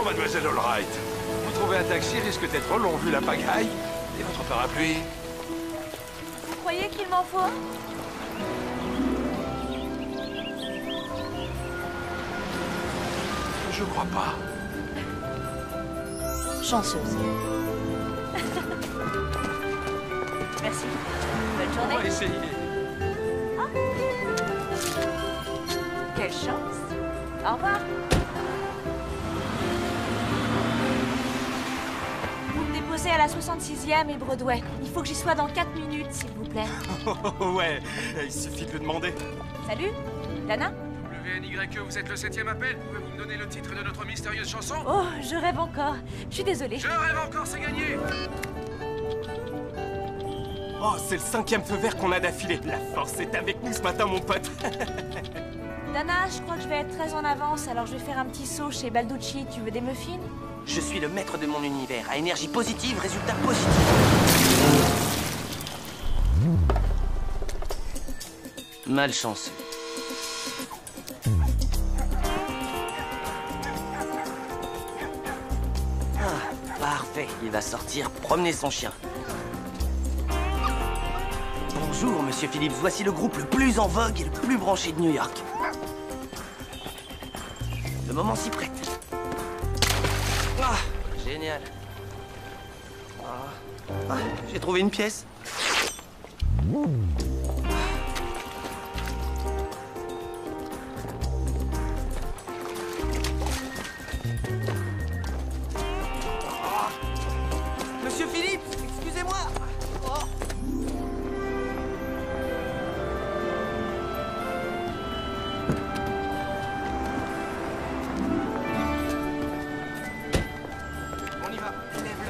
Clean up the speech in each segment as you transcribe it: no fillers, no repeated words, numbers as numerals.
mademoiselle Allwright. Vous trouvez un taxi risque d'être long vu la pagaille. Et votre parapluie? Vous croyez qu'il m'en faut? Je crois pas. Chanceuse. Merci. Bonne On journée. va essayer. Quelle chance. Au revoir. Vous me déposez à la 66e et Broadway. Il faut que j'y sois dans 4 minutes, s'il vous plaît. Ouais, il suffit de le demander. Salut, Dana? WNYE, vous êtes le 7e appel. Pouvez-vous me donner le titre de notre mystérieuse chanson? Oh, je rêve encore. Je suis désolée. Je rêve encore, c'est gagné. Oh, c'est le 5e feu vert qu'on a d'affilée. La force est avec nous ce matin, mon pote. Dana, je crois que je vais être très en avance, alors je vais faire un petit saut chez Balducci. Tu veux des muffins? Je suis le maître de mon univers. À énergie positive, résultat positif. Malchanceux. Ah, parfait. Il va sortir promener son chien. Bonjour, monsieur Phillips. Voici le groupe le plus en vogue et le plus branché de New York. Le moment s'y prête. Ah, génial. Ah, j'ai trouvé une pièce. Monsieur Phillips, excusez-moi. Oh. On y va, lève-le.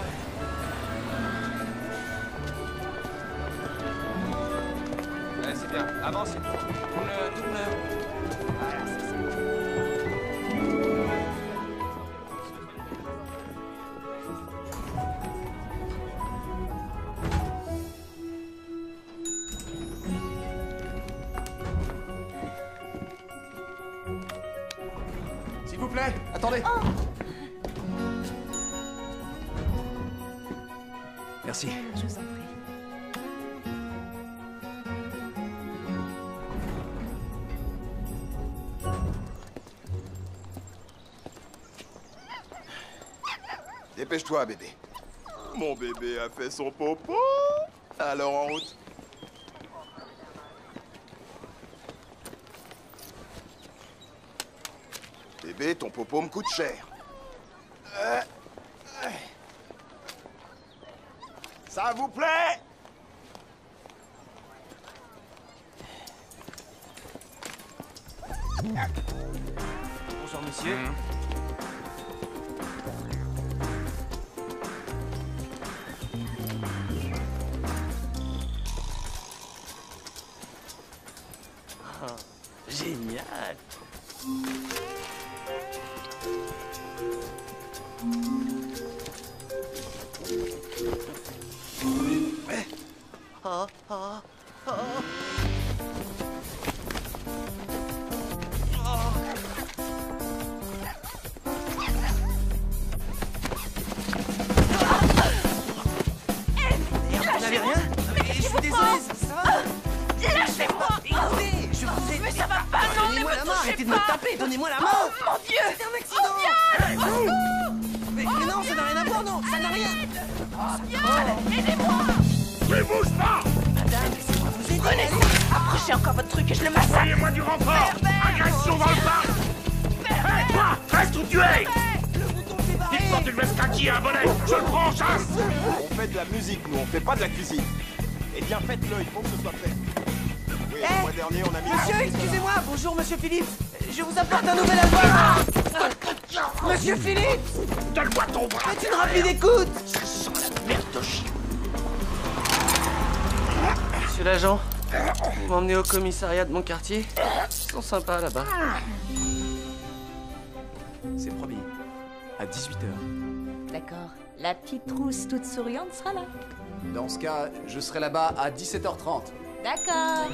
Ouais, c'est bien. Avancez. Tourne. Voilà, c'est ça. S'il vous plaît, attendez. Merci. Je vous en prie. Dépêche-toi, bébé. Mon bébé a fait son popo. Alors en route. Bébé, ton popo me coûte cher. Ça vous plaît? Bonjour, monsieur. Ah, génial. Ah, ah, ah. Vous n'avez rien? Mais je suis désolé, ça va? Lâchez-moi! Écoutez, je vous ai... Mais ça va pas, non, ne Donnez-moi me la main, touchez arrêtez de me pas. taper, donnez-moi la main. Oh, mon Dieu! C'est un accident. Mais non, ça n'a rien à voir, non, ça n'a rien. Aidez-moi! Ne bouge pas. Madame, laissez-moi vous aider. Prenez ça! Approchez encore votre truc et je le massacre! Envoyez-moi du renfort. Agression dans le parc. Hé, toi, reste où tu es. Dites-moi que je vais scaquiller un bonnet. Je le prends en chasse. On fait de la musique, nous, on fait pas de la cuisine. Eh bien, faites-le, il faut que ce soit fait. Oui, le mois dernier, on a mis... Monsieur, excusez-moi, bonjour, monsieur Phillips. Je vous apporte un nouvel album. Monsieur Phillips, Donne-moi ton bras. faites une rapide écoute. Ça sent la merde de chien. Monsieur l'agent, vous m'emmenez au commissariat de mon quartier. Ils sont sympas là-bas. C'est promis. À 18h. D'accord. La petite trousse toute souriante sera là. Dans ce cas, je serai là-bas à 17h30. D'accord.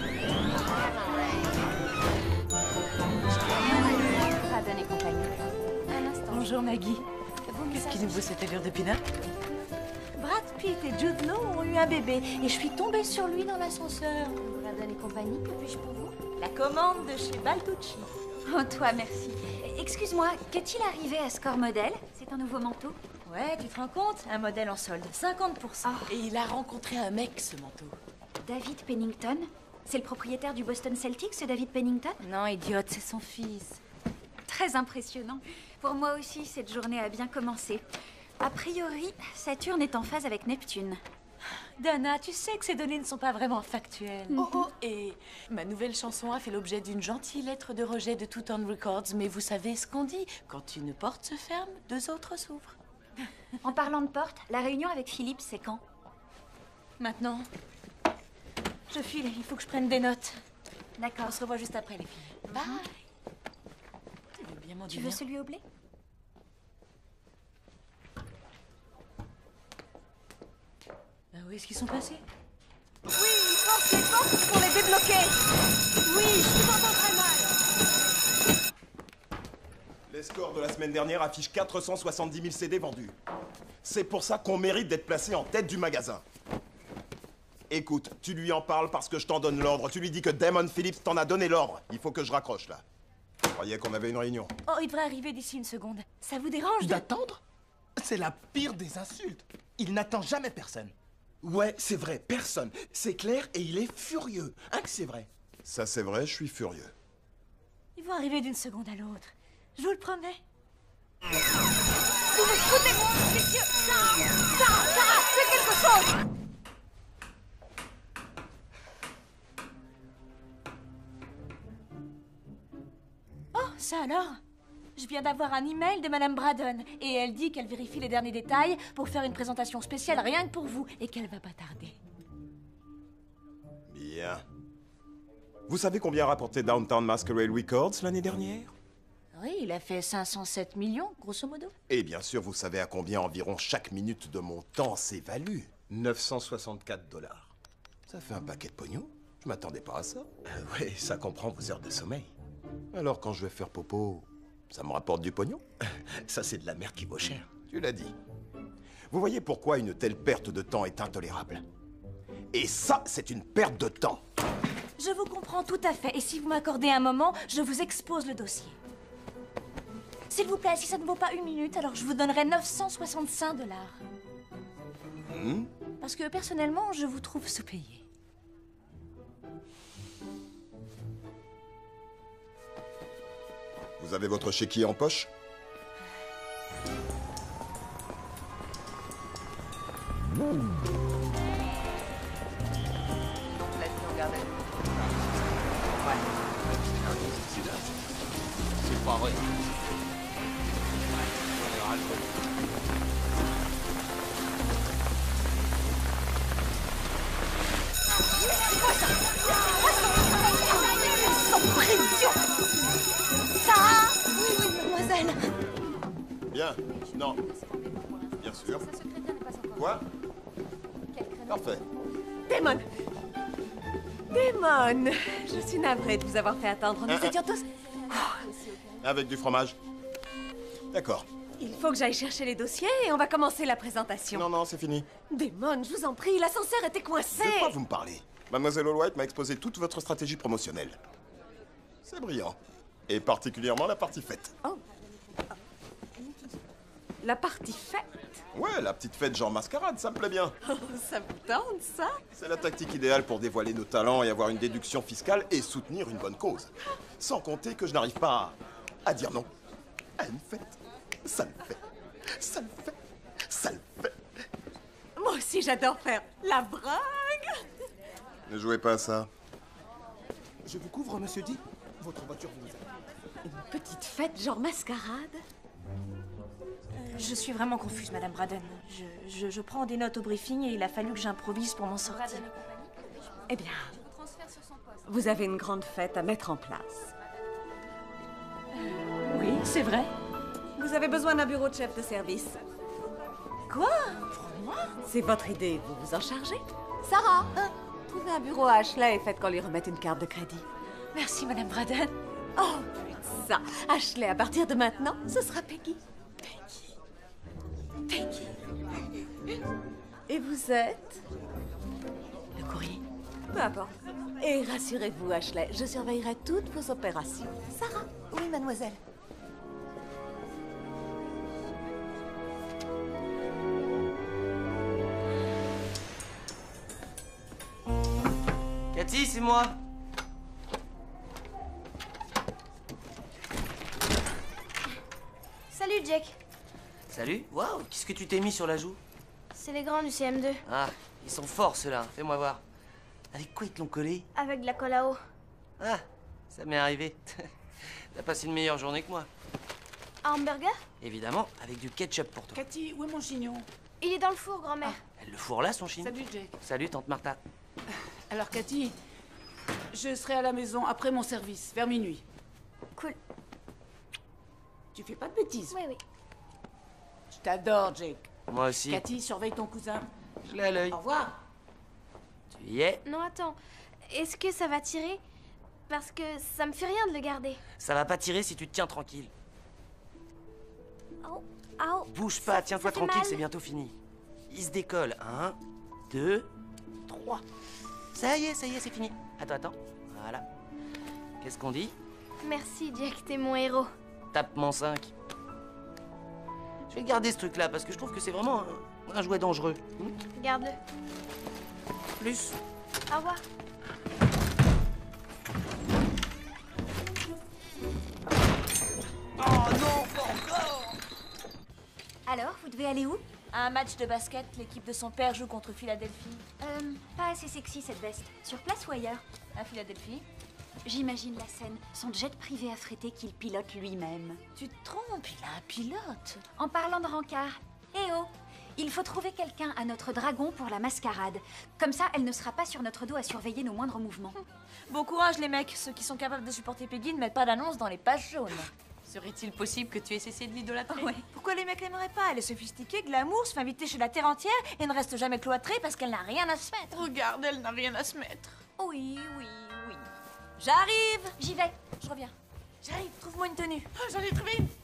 Raden et compagnie. Un instant. Bonjour Maggie. ça. Qu'est-ce qui nous vaut cette allure de pinard? Brad Pitt et Jude Law ont eu un bébé et je suis tombée sur lui dans l'ascenseur. Brandon et compagnie, que puis-je pour vous? La commande de chez Balducci. Oh, toi, merci. Excuse-moi, qu'est-il arrivé à Score Model? C'est un nouveau manteau? Ouais, tu te rends compte? Un modèle en solde, 50%. Et il a rencontré un mec, ce manteau. David Pennington? C'est le propriétaire du Boston Celtics, ce David Pennington? Non, idiote, c'est son fils. Très impressionnant. Pour moi aussi, cette journée a bien commencé. A priori, Saturne est en phase avec Neptune. Dana, tu sais que ces données ne sont pas vraiment factuelles. Oh, et ma nouvelle chanson a fait l'objet d'une gentille lettre de rejet de Two Tone Records, mais vous savez ce qu'on dit, quand une porte se ferme, deux autres s'ouvrent. En parlant de porte, la réunion avec Philippe, c'est quand? Maintenant, je file, il faut que je prenne des notes. D'accord. On se revoit juste après, les filles. Bye. Tu veux bien m'en Tu dire veux bien? celui au blé? Où est-ce qu'ils sont passés? Oui, force les portes pour les débloquer. Oui, je vous entends très mal. Les scores de la semaine dernière affichent 470 000 CD vendus. C'est pour ça qu'on mérite d'être placé en tête du magasin. Écoute, tu lui en parles parce que je t'en donne l'ordre. Tu lui dis que Damon Phillips t'en a donné l'ordre. Il faut que je raccroche, là. Je croyais qu'on avait une réunion. Oh, il devrait arriver d'ici une seconde. Ça vous dérange de... D'attendre? C'est la pire des insultes. Il n'attend jamais personne. Ouais, c'est vrai, personne. C'est clair et il est furieux. Hein que c'est vrai? Ça, c'est vrai, je suis furieux. Ils vont arriver d'une seconde à l'autre. Je vous le promets. Vous me foutez de moi, messieurs. Sarah, fais quelque chose. Oh, ça alors? Je viens d'avoir un email de Madame Braddon et elle dit qu'elle vérifie les derniers détails pour faire une présentation spéciale rien que pour vous et qu'elle va pas tarder. Bien. Vous savez combien a rapporté Downtown Masquerade Records l'année dernière? Oui, il a fait 507 millions, grosso modo. Et bien sûr, vous savez à combien environ chaque minute de mon temps s'évalue. 964 $. Ça fait un paquet de pognon. Je m'attendais pas à ça. Oui, ça comprend vos heures de sommeil. Alors quand je vais faire popo, ça me rapporte du pognon? Ça, c'est de la merde qui vaut cher. Tu l'as dit. Vous voyez pourquoi une telle perte de temps est intolérable. Et ça, c'est une perte de temps. Je vous comprends tout à fait et si vous m'accordez un moment, je vous expose le dossier. S'il vous plaît, si ça ne vaut pas une minute, alors je vous donnerai 965 $. Parce que personnellement, je vous trouve sous-payé. Vous avez votre chéquier en poche? C'est pas vrai. Sarah! Oui, mademoiselle. Bien. Non. Bien sûr. Quoi? Parfait. Damon! Damon! Je suis navrée de vous avoir fait attendre. Nous étions tous... Avec du fromage. D'accord. Il faut que j'aille chercher les dossiers et on va commencer la présentation. Non, non, c'est fini. Damon, je vous en prie, l'ascenseur était coincé. De quoi vous me parlez? Mademoiselle Allwhite m'a exposé toute votre stratégie promotionnelle. C'est brillant. Et particulièrement la partie fête. Oh. La partie fête? Ouais, la petite fête genre mascarade, ça me plaît bien. Oh, ça vous tente, ça? C'est la tactique idéale pour dévoiler nos talents et avoir une déduction fiscale et soutenir une bonne cause. Sans compter que je n'arrive pas à dire non à une fête. Ça le fait. Ça le fait. Ça le fait. Moi aussi, j'adore faire la brague. Ne jouez pas à ça. Je vous couvre, monsieur D. Votre voiture vous a... Une petite fête genre mascarade? Je suis vraiment confuse, Madame Braddon. Je prends des notes au briefing et il a fallu que j'improvise pour m'en sortir. Eh bien, vous avez une grande fête à mettre en place. Oui, c'est vrai. Vous avez besoin d'un bureau de chef de service. Quoi? Pour moi? C'est votre idée, vous vous en chargez? Sarah, trouvez un bureau à Ashley et faites qu'on lui remette une carte de crédit. Merci, Madame Braddon. Oh, plus de ça. Ashley, à partir de maintenant, ce sera Peggy. Peggy. Et vous êtes? Le courrier. Peu importe. Et rassurez-vous, Ashley, je surveillerai toutes vos opérations. Sarah? Oui, mademoiselle. Cathy, c'est moi. Salut, Jack. Salut. Waouh, qu'est-ce que tu t'es mis sur la joue? C'est les grands du CM2. Ah, ils sont forts ceux-là. Fais-moi voir. Avec quoi ils te l'ont collé? Avec de la colle à eau. Ah, ça m'est arrivé. T'as passé une meilleure journée que moi. Un hamburger? Évidemment, avec du ketchup pour toi. Cathy, où est mon chignon? Il est dans le four, grand-mère. Elle le fourre là, son chien. Salut, Jack. Salut, tante Martha. Alors, Cathy, je serai à la maison après mon service, vers minuit. Cool. Tu fais pas de bêtises? Oui, oui. Je t'adore, Jake. Moi aussi. Cathy, surveille ton cousin. Je l'ai à l'œil. Au revoir. Tu y es? Non, attends. Est-ce que ça va tirer? Parce que ça me fait rien de le garder. Ça va pas tirer si tu te tiens tranquille. Au, au. Bouge pas, tiens-toi ça fait tranquille, mal. c'est bientôt fini. Il se décolle. 1, 2, 3. Ça y est, c'est fini. Attends. Voilà. Qu'est-ce qu'on dit? Merci, Jack, t'es mon héros. Tape-moi 5. Je vais garder ce truc-là parce que je trouve que c'est vraiment un jouet dangereux. Garde-le. Plus. Au revoir. Oh non, pas encore! Alors, vous devez aller où? À un match de basket, l'équipe de son père joue contre Philadelphie. Pas assez sexy cette veste. Sur place ou ailleurs? À Philadelphie. J'imagine la scène. Son jet privé affrété qu'il pilote lui-même. Tu te trompes, il a un pilote. En parlant de rencard, eh oh! Il faut trouver quelqu'un à notre dragon pour la mascarade. Comme ça, elle ne sera pas sur notre dos à surveiller nos moindres mouvements. Bon courage, les mecs. Ceux qui sont capables de supporter Peggy ne mettent pas d'annonce dans les pages jaunes. Serait-il possible que tu aies cessé de l'idolâtrer? Ouais. Pourquoi les mecs l'aimeraient pas? Elle est sophistiquée, glamour, se fait inviter chez la terre entière et ne reste jamais cloîtrée parce qu'elle n'a rien à se mettre. Regarde, elle n'a rien à se mettre. Oui. J'arrive. J'y vais. Je reviens. J'arrive, trouve-moi une tenue. Oh, j'en ai trouvé une.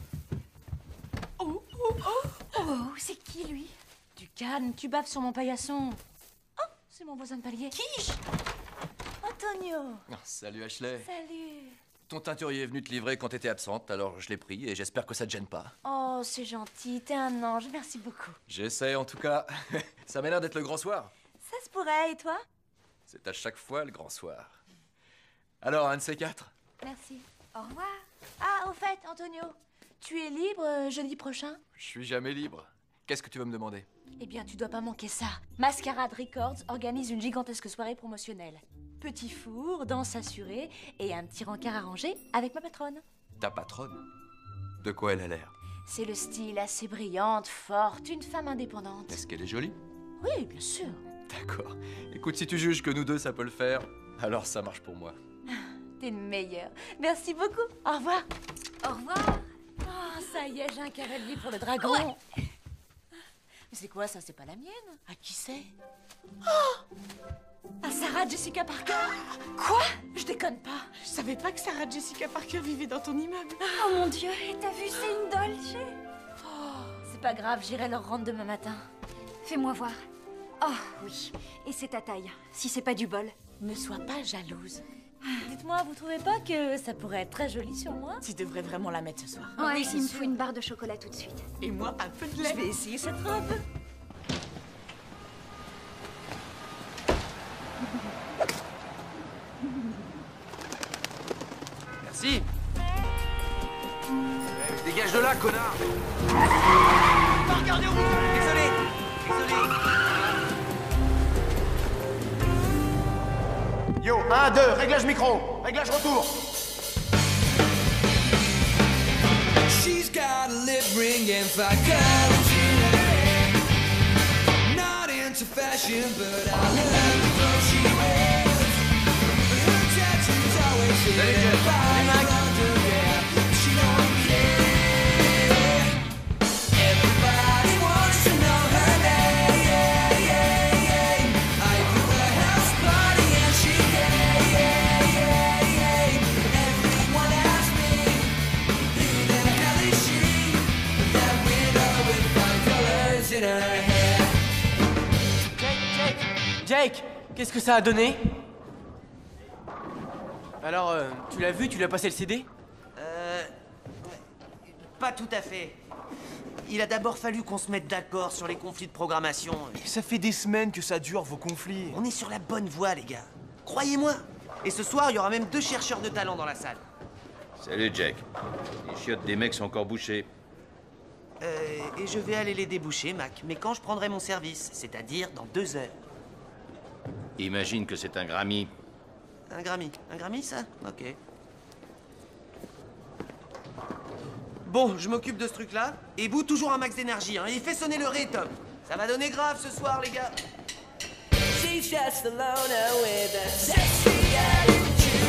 Oh, c'est qui lui? Du calme, tu baves sur mon paillasson. Oh, c'est mon voisin de palier. Qui? Antonio. Salut Ashley. Salut. Ton teinturier est venu te livrer quand t'étais absente, alors je l'ai pris et j'espère que ça te gêne pas. Oh, c'est gentil, t'es un ange, merci beaucoup. J'essaie en tout cas. Ça m'a l'air d'être le grand soir. Ça se pourrait, et toi? C'est à chaque fois le grand soir. Alors, un de ces quatre? Merci. Au revoir. Ah, au fait, Antonio, tu es libre jeudi prochain? Je suis jamais libre. Qu'est-ce que tu vas me demander? Eh bien, tu dois pas manquer ça. Mascarade Records organise une gigantesque soirée promotionnelle. Petit four, danse assurée et un petit rencard arrangé avec ma patronne. Ta patronne? De quoi elle a l'air? C'est le style, assez brillante, forte, une femme indépendante. Est-ce qu'elle est jolie? Oui, bien sûr. D'accord. Écoute, si tu juges que nous deux ça peut le faire, alors ça marche pour moi. T'es le meilleur. Merci beaucoup. Au revoir. Au revoir. Oh, ça y est, j'ai un cavalier pour le dragon. Ouais. Mais c'est quoi ça? C'est pas la mienne. À qui c'est? Oh! À Sarah Jessica Parker. Quoi? Je déconne pas. Je savais pas que Sarah Jessica Parker vivait dans ton immeuble. Oh mon Dieu, et t'as vu, c'est une Dolce. Oh, c'est pas grave, j'irai leur rendre demain matin. Fais-moi voir. Oh oui, et c'est ta taille, si c'est pas du bol. Ne sois pas jalouse. Dites-moi, vous trouvez pas que ça pourrait être très joli sur moi? Tu devrais vraiment la mettre ce soir. Ouais, Oui, il me sûr. faut une barre de chocolat tout de suite. Et moi, un peu de lait. Je vais essayer cette robe. Merci. Dégage de là, connard. Regardez où. Désolé. Yo, 1, 2, réglage micro, réglage retour. She's got a lip ring and 5 colors in her hair. Not into fashion, but I love the clothes she wears. Her tattoos always say that body underwear. She don't care. Everybody wants to know her name. I threw a house party and she came. Everyone asks me, who the hell is she? That widow with 5 colors. Jake, qu'est-ce que ça a donné? Alors, tu l'as vu, tu lui as passé le CD? Pas tout à fait. Il a d'abord fallu qu'on se mette d'accord sur les conflits de programmation. Ça fait des semaines que ça dure, vos conflits. On est sur la bonne voie, les gars. Croyez-moi. Et ce soir, il y aura même 2 chercheurs de talent dans la salle. Salut, Jack. Les chiottes des mecs sont encore bouchées. Et je vais aller les déboucher, Mac. Mais quand je prendrai mon service, c'est-à-dire dans 2 heures. Imagine que c'est un Grammy. Un Grammy. Un Grammy, ça? Ok. Bon, je m'occupe de ce truc-là. Et vous, toujours un max d'énergie, hein. Et fais sonner le ré, Tom. Ça va donner grave ce soir, les gars. She's just alone with a sexy attitude.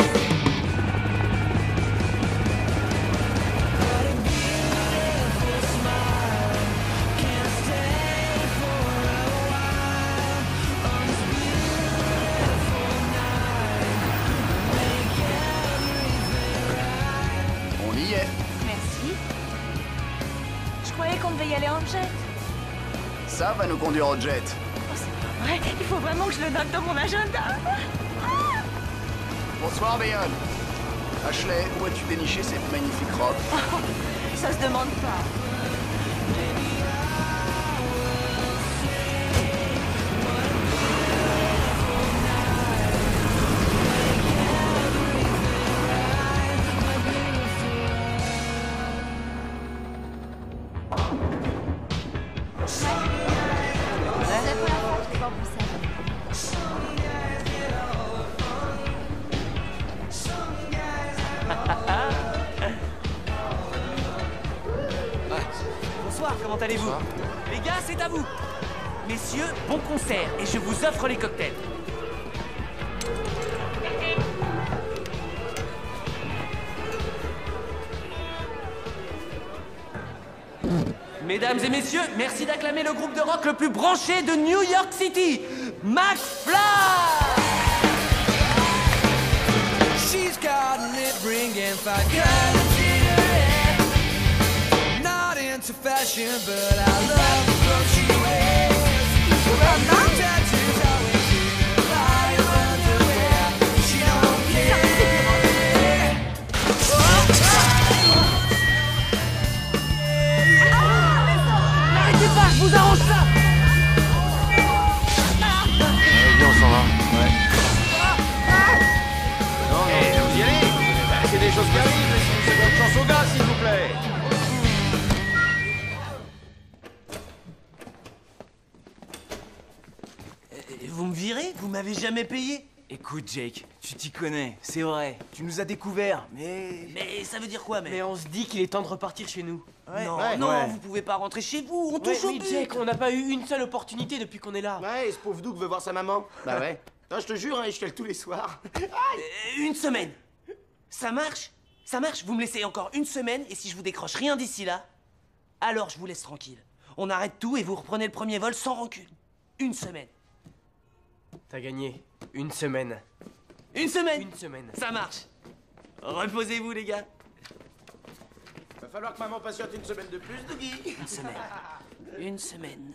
What a beautiful smile. Can't stay for a while on this beautiful night. Make everything right. On y est. Merci. Je croyais qu'on devait y aller en jet. Ça va nous conduire au jet. Ouais, il faut vraiment que je le note dans mon agenda. Bonsoir, Bayonne. Ashley, où as-tu déniché cette magnifique robe? Ça se demande pas. Bonsoir, comment allez-vous? Les gars, c'est à vous. Messieurs, bon concert et je vous offre les cocktails. Mesdames et messieurs, merci d'acclamer le groupe de rock le plus branché de New York City, McFly! She's got a lip ring and 5 colors in her hair. Not into fashion, but I love the clothes she wears. No tattoos, always in her fire underwear. She don't care. N'arrêtez pas, je vous arrange ça! Viens, on s'en va. Ouais. Non, vous y allez. C'est des choses qui arrivent. Laissez une seconde chance au gars, s'il vous plaît. Vous me virez? Vous m'avez jamais payé? Écoute, Jake, tu t'y connais, c'est vrai. Tu nous as découverts, mais... Mais ça veut dire quoi, mec? Mais on se dit qu'il est temps de repartir chez nous. Non, vous pouvez pas rentrer chez vous, on touche au mais but. Jake, on n'a pas eu une seule opportunité depuis qu'on est là. Ouais, et ce pauvre Doug veut voir sa maman. Bah ouais. Non, je te jure, hein, je cale tous les soirs. Une semaine. Ça marche? Ça marche? Vous me laissez encore une semaine et si je vous décroche rien d'ici là, alors je vous laisse tranquille. On arrête tout et vous reprenez le premier vol sans rancune. Une semaine. T'as gagné. Une semaine. Une semaine? Une semaine. Ça marche. Reposez-vous, les gars. Va falloir que maman patiente une semaine de plus, Dougie. Une semaine. Une semaine.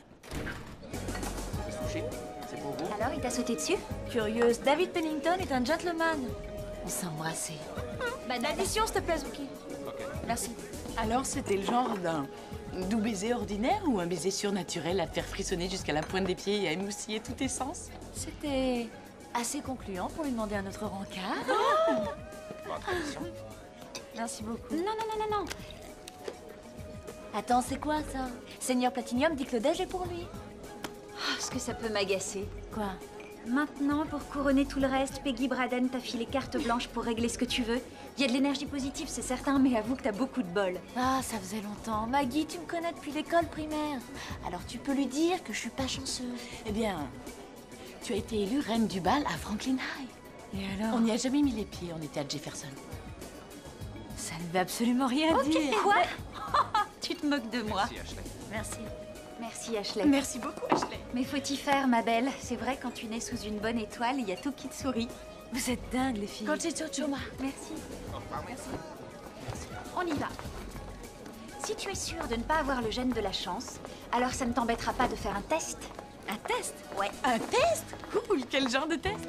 C'est pour vous? Alors, il t'a sauté dessus? Curieuse, David Pennington est un gentleman. On s'est embrassé. Bah, d'addition, s'il te plaît, Zuki. Merci. Alors, c'était le genre d'un doux baiser ordinaire ou un baiser surnaturel à te faire frissonner jusqu'à la pointe des pieds et à émoustiller tous tes sens? C'était assez concluant pour lui demander un autre rencard. Bonne tradition. Merci beaucoup. Non, non, non, non, non. Attends, c'est quoi ça? Seigneur Platinium dit que le déj est pour lui. Oh, ce que ça peut m'agacer. Quoi? Maintenant, pour couronner tout le reste, Peggy Braden t'a filé carte blanche pour régler ce que tu veux. Il y a de l'énergie positive, c'est certain, mais avoue que t'as beaucoup de bol. Ah, ça faisait longtemps. Maggie, tu me connais depuis l'école primaire. Alors tu peux lui dire que je suis pas chanceuse. Eh bien, tu as été élue reine du bal à Franklin High. Et alors? On n'y a jamais mis les pieds, on était à Jefferson. Ça ne veut absolument rien dire. Quoi? Tu te moques de moi. Merci, Ashley. Merci. Merci, Ashley. Merci beaucoup, Ashley. Mais faut y faire, ma belle. C'est vrai, quand tu nais sous une bonne étoile, il y a tout qui te sourit. Vous êtes dingues, les filles. Choma. Merci. On y va. Si tu es sûre de ne pas avoir le gène de la chance, alors ça ne t'embêtera pas de faire un test. Un test? Ouais. Un test? Cool, quel genre de test?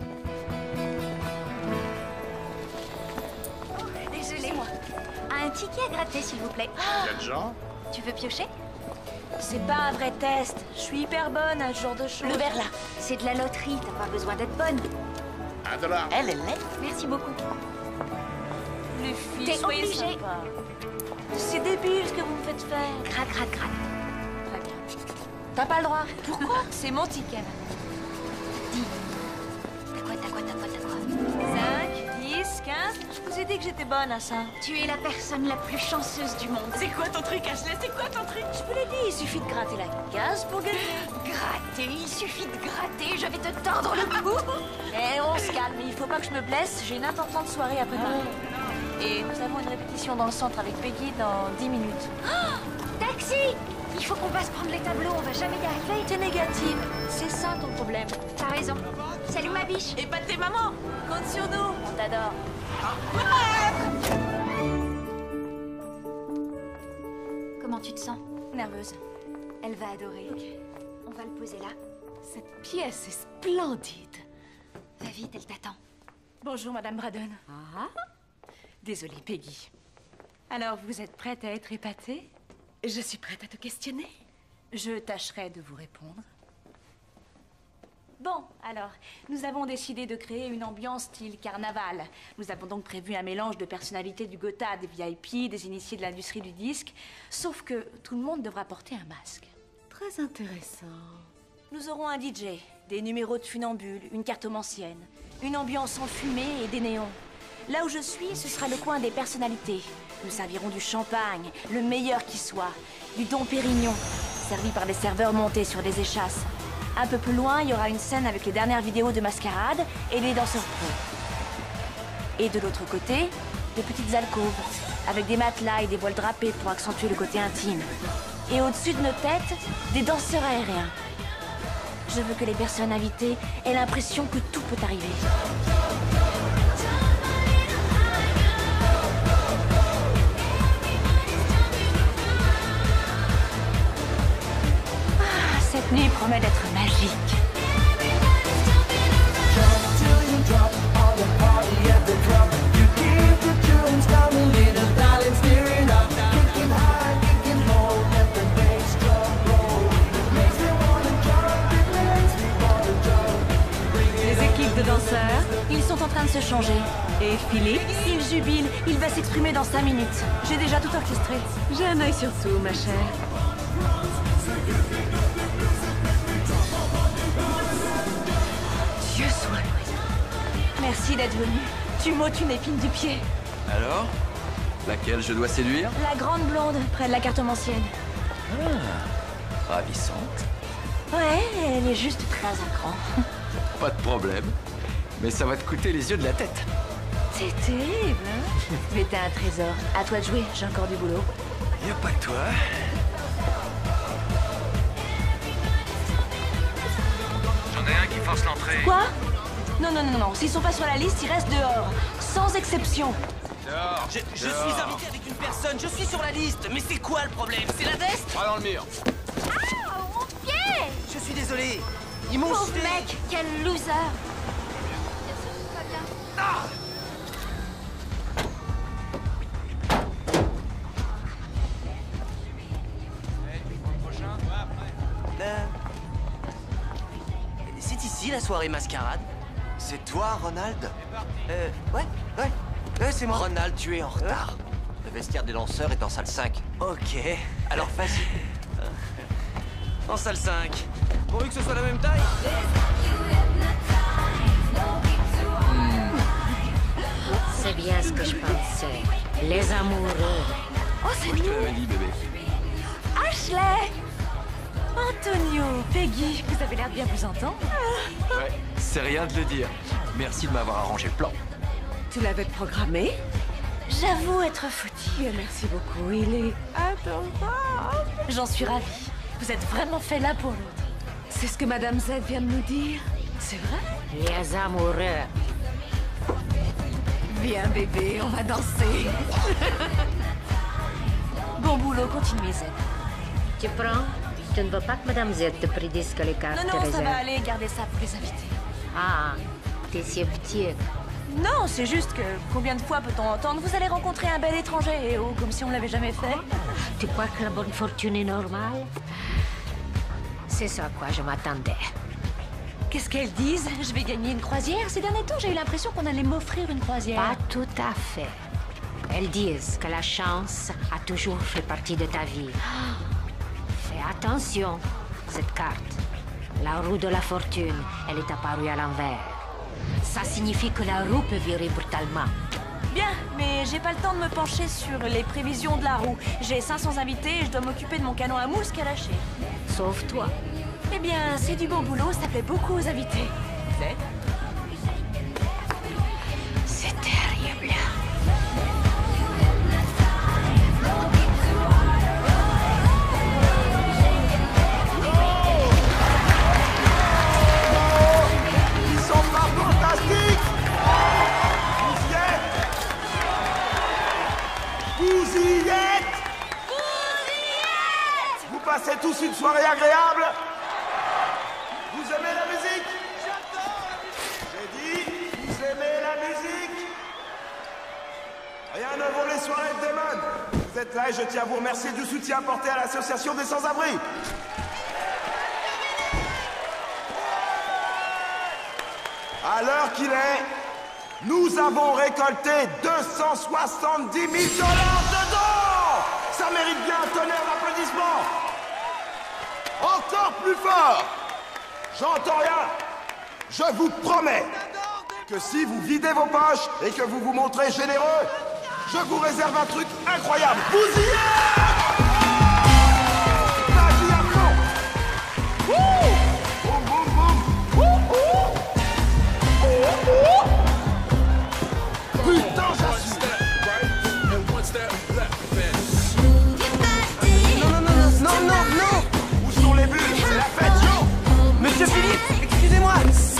Désolée. Un ticket à gratter, s'il vous plaît. Quel genre? Tu veux piocher? C'est pas un vrai test. Je suis hyper bonne à ce genre de choses. Le verre là. C'est de la loterie, t'as pas besoin d'être bonne. $1. Elle l'est. Merci beaucoup. Les filles, T'es soyez obligée. sympas. C'est débile ce que vous me faites faire. Gratte, gratte, gratte. Très bien. T'as pas le droit. Pourquoi? C'est mon ticket. T'as quoi 5, 10, 15. Je vous ai dit que j'étais bonne à ça. Tu es la personne la plus chanceuse du monde. C'est quoi ton truc, Ashley? C'est quoi ton truc? Je vous l'ai dit, il suffit de gratter la case pour gagner. Gratter, il suffit de gratter, je vais te tordre le cou. Eh, on se calme, il faut pas que je me blesse. J'ai une importante soirée à préparer. Et nous avons une répétition dans le centre avec Peggy dans 10 minutes. Taxi! Il faut qu'on passe prendre les tableaux, on va jamais y arriver. T'es négative, c'est ça ton problème. T'as raison. Salut ma biche. Et pas tes mamans. Compte sur nous, on t'adore. Comment tu te sens? Nerveuse. Elle va adorer. On va le poser là. Cette pièce est splendide. Va vite, elle t'attend. Bonjour, Madame Braden. Ah? Désolée, Peggy. Alors, vous êtes prête à être épatée? Je suis prête à te questionner. Je tâcherai de vous répondre. Bon, alors, nous avons décidé de créer une ambiance style carnaval. Nous avons donc prévu un mélange de personnalités du Gotha, des VIP, des initiés de l'industrie du disque. Sauf que tout le monde devra porter un masque. Très intéressant. Nous aurons un DJ, des numéros de funambules, une cartomancienne, une ambiance enfumée et des néons. Là où je suis, ce sera le coin des personnalités. Nous servirons du champagne, le meilleur qui soit, du Dom Pérignon, servi par des serveurs montés sur des échasses. Un peu plus loin, il y aura une scène avec les dernières vidéos de mascarade et les danseurs pros. Et de l'autre côté, de petites alcôves, avec des matelas et des voiles drapés pour accentuer le côté intime. Et au-dessus de nos têtes, des danseurs aériens. Je veux que les personnes invitées aient l'impression que tout peut arriver. Cette nuit promet d'être magique. Les équipes de danseurs, ils sont en train de se changer. Et Philippe, il jubile, il va s'exprimer dans 5 minutes. J'ai déjà tout orchestré. J'ai un œil sur tout, ma chère. Dieu soit loué. Merci d'être venu. Tu m'ôtes une épine du pied. Alors? Laquelle je dois séduire? La grande blonde, près de la cartomancienne. Ah, ravissante. Ouais, elle est juste très à cran. Pas de problème. Mais ça va te coûter les yeux de la tête. C'est terrible, hein? Mais t'as un trésor. À toi de jouer, j'ai encore du boulot. Y a pas que toi. J'en ai un qui force l'entrée. Quoi? Non, non, non, non. S'ils sont pas sur la liste, ils restent dehors. Sans exception. Dehors. Je suis invité avec une personne, je suis sur la liste. Mais c'est quoi le problème? C'est la veste? Pas dans le mur. Ah, mon pied! Je suis désolé. Ils m'ont Pauvre jeté. mec, quel loser! Bien sûr, tout va bien. Ah! C'est ici la soirée mascarade? C'est toi, Ronald? Ouais, c'est moi. Ronald, tu es en retard. Le vestiaire des danseurs est en salle 5. Ok. Alors vas-y. En salle 5. Pourvu que ce soit la même taille. C'est bien ce que je pensais. Les amoureux. Oh, c'est Je te nous! l'avais dit, bébé. Ashley! Antonio, Peggy, vous avez l'air de bien vous entendre. Ouais, c'est rien de le dire. Merci de m'avoir arrangé le plan. Tu l'avais programmé? J'avoue être fautive. Bien, merci beaucoup. Il est adorable. J'en suis ravie. Vous êtes vraiment fait l'un pour l'autre. C'est ce que Madame Z vient de nous dire. C'est vrai? Les amoureux. Viens, bébé, on va danser. Bon boulot, continuez, Z. Tu prends? Tu ne veux pas que Madame Z te prédisque les cartes Non, ça réserves? va aller, gardez ça pour les invités. Ah, t'es sceptique. Non, c'est juste que combien de fois peut-on entendre vous allez rencontrer un bel étranger et oh, comme si on l'avait jamais fait. Tu crois que la bonne fortune est normale? C'est ça à quoi je m'attendais. Qu'est-ce qu'elles disent? Je vais gagner une croisière? Ces derniers temps, j'ai eu l'impression qu'on allait m'offrir une croisière. Pas tout à fait. Elles disent que la chance a toujours fait partie de ta vie. Fais attention, cette carte. La roue de la fortune, elle est apparue à l'envers. Ça signifie que la roue peut virer brutalement. Bien, mais j'ai pas le temps de me pencher sur les prévisions de la roue. J'ai 500 invités et je dois m'occuper de mon canon à mousse qu'à lâcher. Sauf toi. Eh bien, c'est du bon boulot, ça plaît beaucoup aux invités. C'est terrible. Ils sont pas fantastiques! Vous y êtes? Vous passez tous une soirée agréable? Vous aimez la musique? J'ai dit, vous aimez la musique? Rien ne vaut les soirées de Damon. Vous êtes là et je tiens à vous remercier du soutien apporté à l'association des sans-abri. À l'heure qu'il est, nous avons récolté 270 000 $ de dons! Ça mérite bien un tonnerre d'applaudissements! Encore plus fort! J'entends rien! Je vous promets que si vous videz vos poches et que vous vous montrez généreux, je vous réserve un truc incroyable! Vous y êtes! Vas-y à fond! Wouh! Boum, boum, boum! Ouh, ouh! Oh, oh! Putain, j'assume! Non! Où sont les bulles? C'est la fête, yo! Monsieur Philippe, excusez-moi.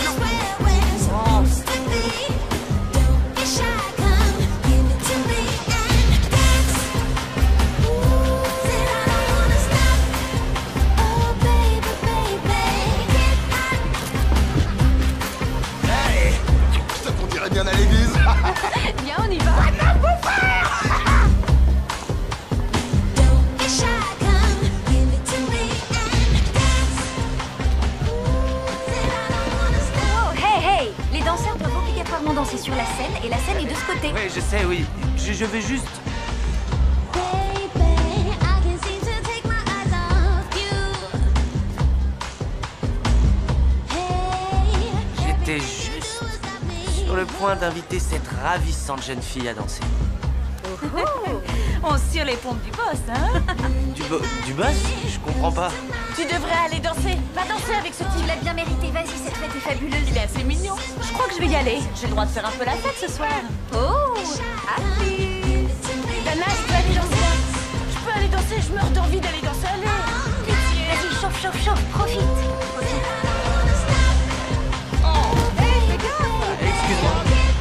Hey! Je te conduirais bien à l'église! Viens, on y va! Oh, hey! Les danseurs doivent obligatoirement danser sur la scène et la scène est de ce côté. Oui, je sais, oui. Je veux juste... J'étais juste sur le point d'inviter cette ravissante jeune fille à danser. On se tire les pompes du boss, hein? Du boss? Je comprends pas. Tu devrais aller danser. Va danser avec ce Tu type. l'as bien mérité, vas-y, cette fête est fabuleuse. Il est assez mignon. Je crois que je vais y aller. J'ai le droit de faire un peu la fête ce soir. Oh, happy. Dana, je peux aller danser. Je peux aller danser, je meurs d'envie d'aller danser. Allez. Pitié. Vas-y, chauffe, profite. Hey, les gars. Excuse-moi.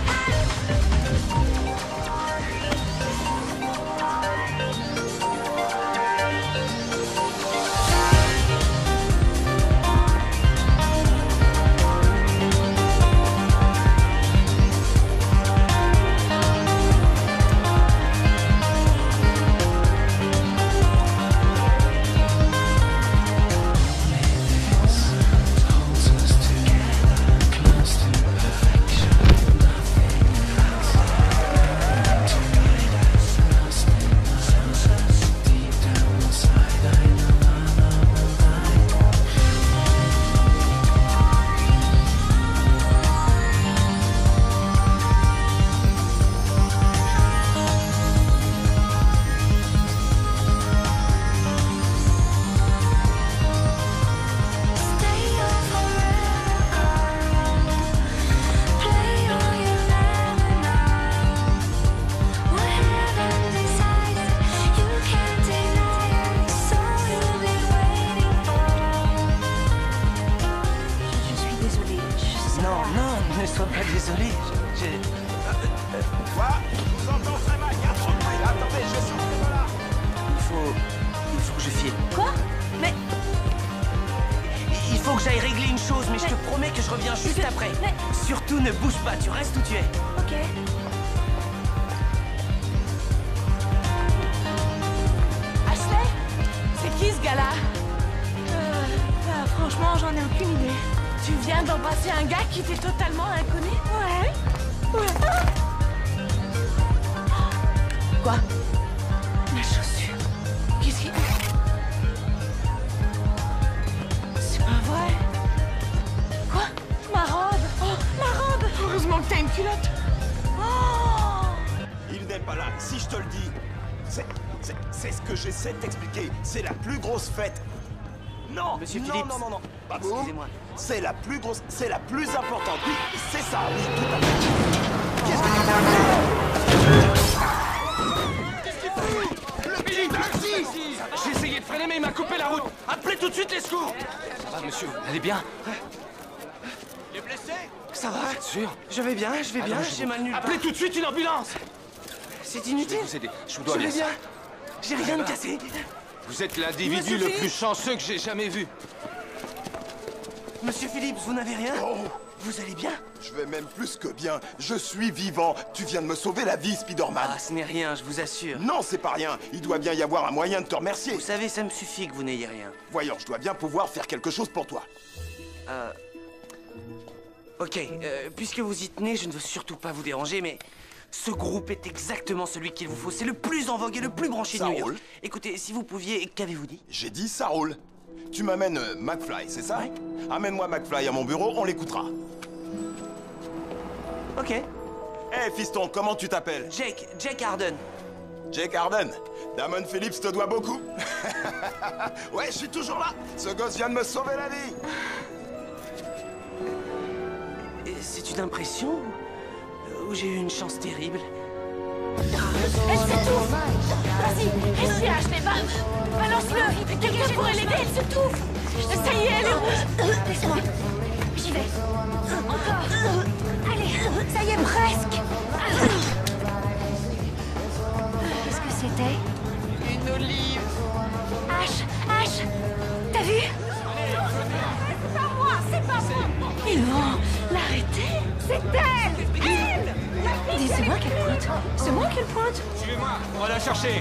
Ne sois pas désolé. Quoi? Je vous entends très mal, il y a trop de bruit. Attendez, je sors de là. Il faut que je file. Quoi? Mais que j'aille régler une chose, mais je te promets que je reviens juste après. Surtout ne bouge pas, tu restes où tu es. Ok. Ashley? C'est qui ce gars-là? Franchement, j'en ai aucune idée. Tu viens d'embrasser un gars qui t'est totalement inconnu? Ouais. Quoi? Ma chaussure. Qu'est-ce qu'il... C'est pas vrai. Quoi? Ma robe. Oh, ma robe. Heureusement que t'as une culotte. Oh. Il n'est pas là, si je te le dis. C'est ce que j'essaie de t'expliquer. C'est la plus grosse fête. Non, Monsieur non, Phillips. non. Excusez-moi. C'est la plus grosse, c'est la plus importante. Oui, c'est ça, oui, tout à fait. Qu'est-ce que tu Le petit taxi! J'ai essayé de freiner, mais il m'a coupé la route. Appelez tout de suite les secours! Ça va, monsieur, vous allez bien? Il est blessé? Ça va? Vous êtes sûr? Je vais bien, j'ai mal nulle part. Appelez tout de suite une ambulance! C'est Je inutile. vais vous aider, je vous dois Je vais bien. bien. J'ai rien de cassé. Vous êtes l'individu Monsieur le Philippe. plus chanceux que j'ai jamais vu. Monsieur Phillips, vous n'avez rien? Vous allez bien? Je vais même plus que bien. Je suis vivant. Tu viens de me sauver la vie, Spider-Man. Ah, ce n'est rien, je vous assure. Non, c'est pas rien. Il doit bien y avoir un moyen de te remercier. Vous savez, ça me suffit que vous n'ayez rien. Voyons, je dois bien pouvoir faire quelque chose pour toi. Ok, puisque vous y tenez, je ne veux surtout pas vous déranger, mais ce groupe est exactement celui qu'il vous faut. C'est le plus en vogue et le plus branché de Ça New York. roule. Écoutez, si vous pouviez, qu'avez-vous dit? J'ai dit ça roule. Tu m'amènes McFly, c'est ça? Amène-moi McFly à mon bureau, on l'écoutera. Ok. Hé, fiston, comment tu t'appelles? Jake Arden. Jake Arden. Damon Phillips te doit beaucoup. Ouais, je suis toujours là. Ce gosse vient de me sauver la vie. C'est une impression ou j'ai eu une chance terrible? Elle s'étouffe. Vas-y, respire, Ashley, balance-le. Quelqu'un pourrait l'aider, elle s'étouffe. Ça y est, elle est rouge. Laisse-moi. J'y vais. Encore. Allez, ça y est, presque. Qu'est-ce que c'était? Une olive. H, t'as vu? C'est pas moi, c'est pas moi. Ils vont l'arrêter. C'est elle. Dis, c'est moi qu'elle pointe. C'est moi qu'elle pointe. Suivez-moi, on va la chercher.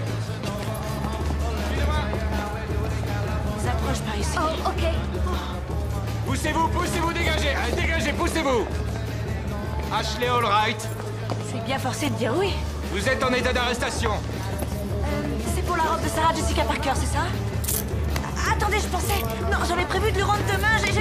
S'approche par ici. Oh, ok. Poussez-vous, dégagez. Allez, dégagez, poussez-vous. Ashley Allwright, C'est bien forcé de dire oui. vous êtes en état d'arrestation. C'est pour la robe de Sarah Jessica Parker, c'est ça? Attendez, je pensais... Non, j'avais prévu de lui rendre demain, j'ai...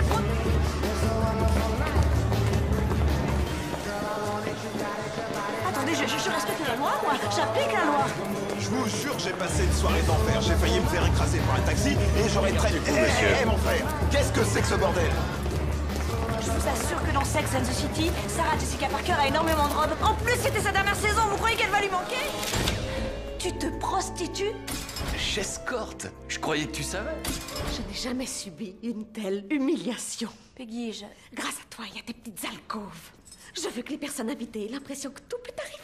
Attendez, je respecte la loi, moi. J'applique la loi. Je vous jure que j'ai passé une soirée d'enfer. J'ai failli me faire écraser par un taxi et j'aurais traîné. Hé, mon frère, qu'est-ce que c'est que ce bordel? Je vous assure que dans Sex and the City, Sarah Jessica Parker a énormément de robes. En plus, c'était sa dernière saison. Vous croyez qu'elle va lui manquer? Tu te prostitues? J'escorte. Je croyais que tu savais. Je n'ai jamais subi une telle humiliation. Peggy, Grâce à toi, il y a des petites alcôves. Je veux que les personnes invitées aient l'impression que tout peut arriver.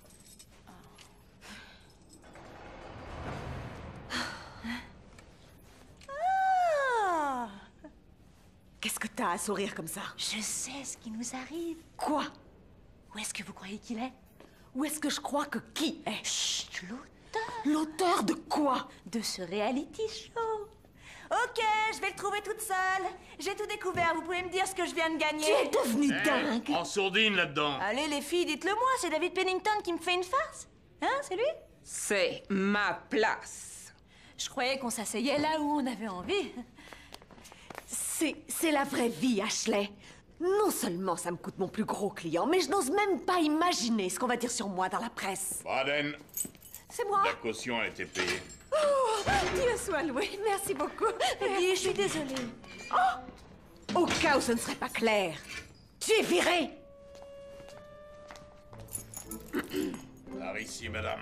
Ah! Qu'est-ce que t'as à sourire comme ça? Je sais ce qui nous arrive. Quoi? Où est-ce que vous croyez qu'il est? Où est-ce que je crois que qui est? Chut, l'auteur. L'auteur de quoi? De ce reality show. Ok, je vais le trouver toute seule. J'ai tout découvert, vous pouvez me dire ce que je viens de gagner. Tu es devenue dingue. En sourdine là-dedans. Allez les filles, dites-le moi, c'est David Pennington qui me fait une farce? Hein, c'est lui? C'est ma place. Je croyais qu'on s'asseyait là où on avait envie. C'est la vraie vie, Ashley. Non seulement ça me coûte mon plus gros client, mais je n'ose même pas imaginer ce qu'on va dire sur moi dans la presse. Baden, C'est moi. la caution a été payée. Oh, Dieu soit loué. Merci beaucoup. Peggy, je suis désolée. Oh! Au cas où ce ne serait pas clair, tu es virée. Par ici, madame.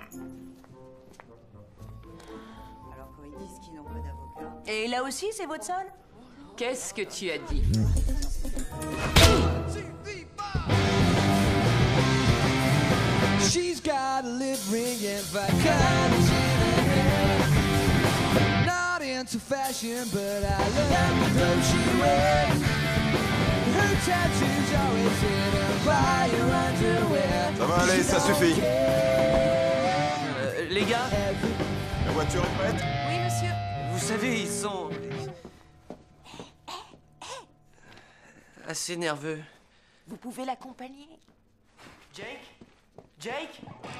Alors quand ils disent qu'ils n'ont pas d'avocat... Et là aussi, c'est votre sol? Qu'est-ce que tu as dit? She's got a lip ring and vodka. Not into into fashion, but I love the clothes she wears. Her tattoos always hidden by your underwear. Ça va aller, ça suffit. Les gars, La voiture est prête? Oui, monsieur. vous savez, ils sont... assez nerveux. Vous pouvez l'accompagner. Jake?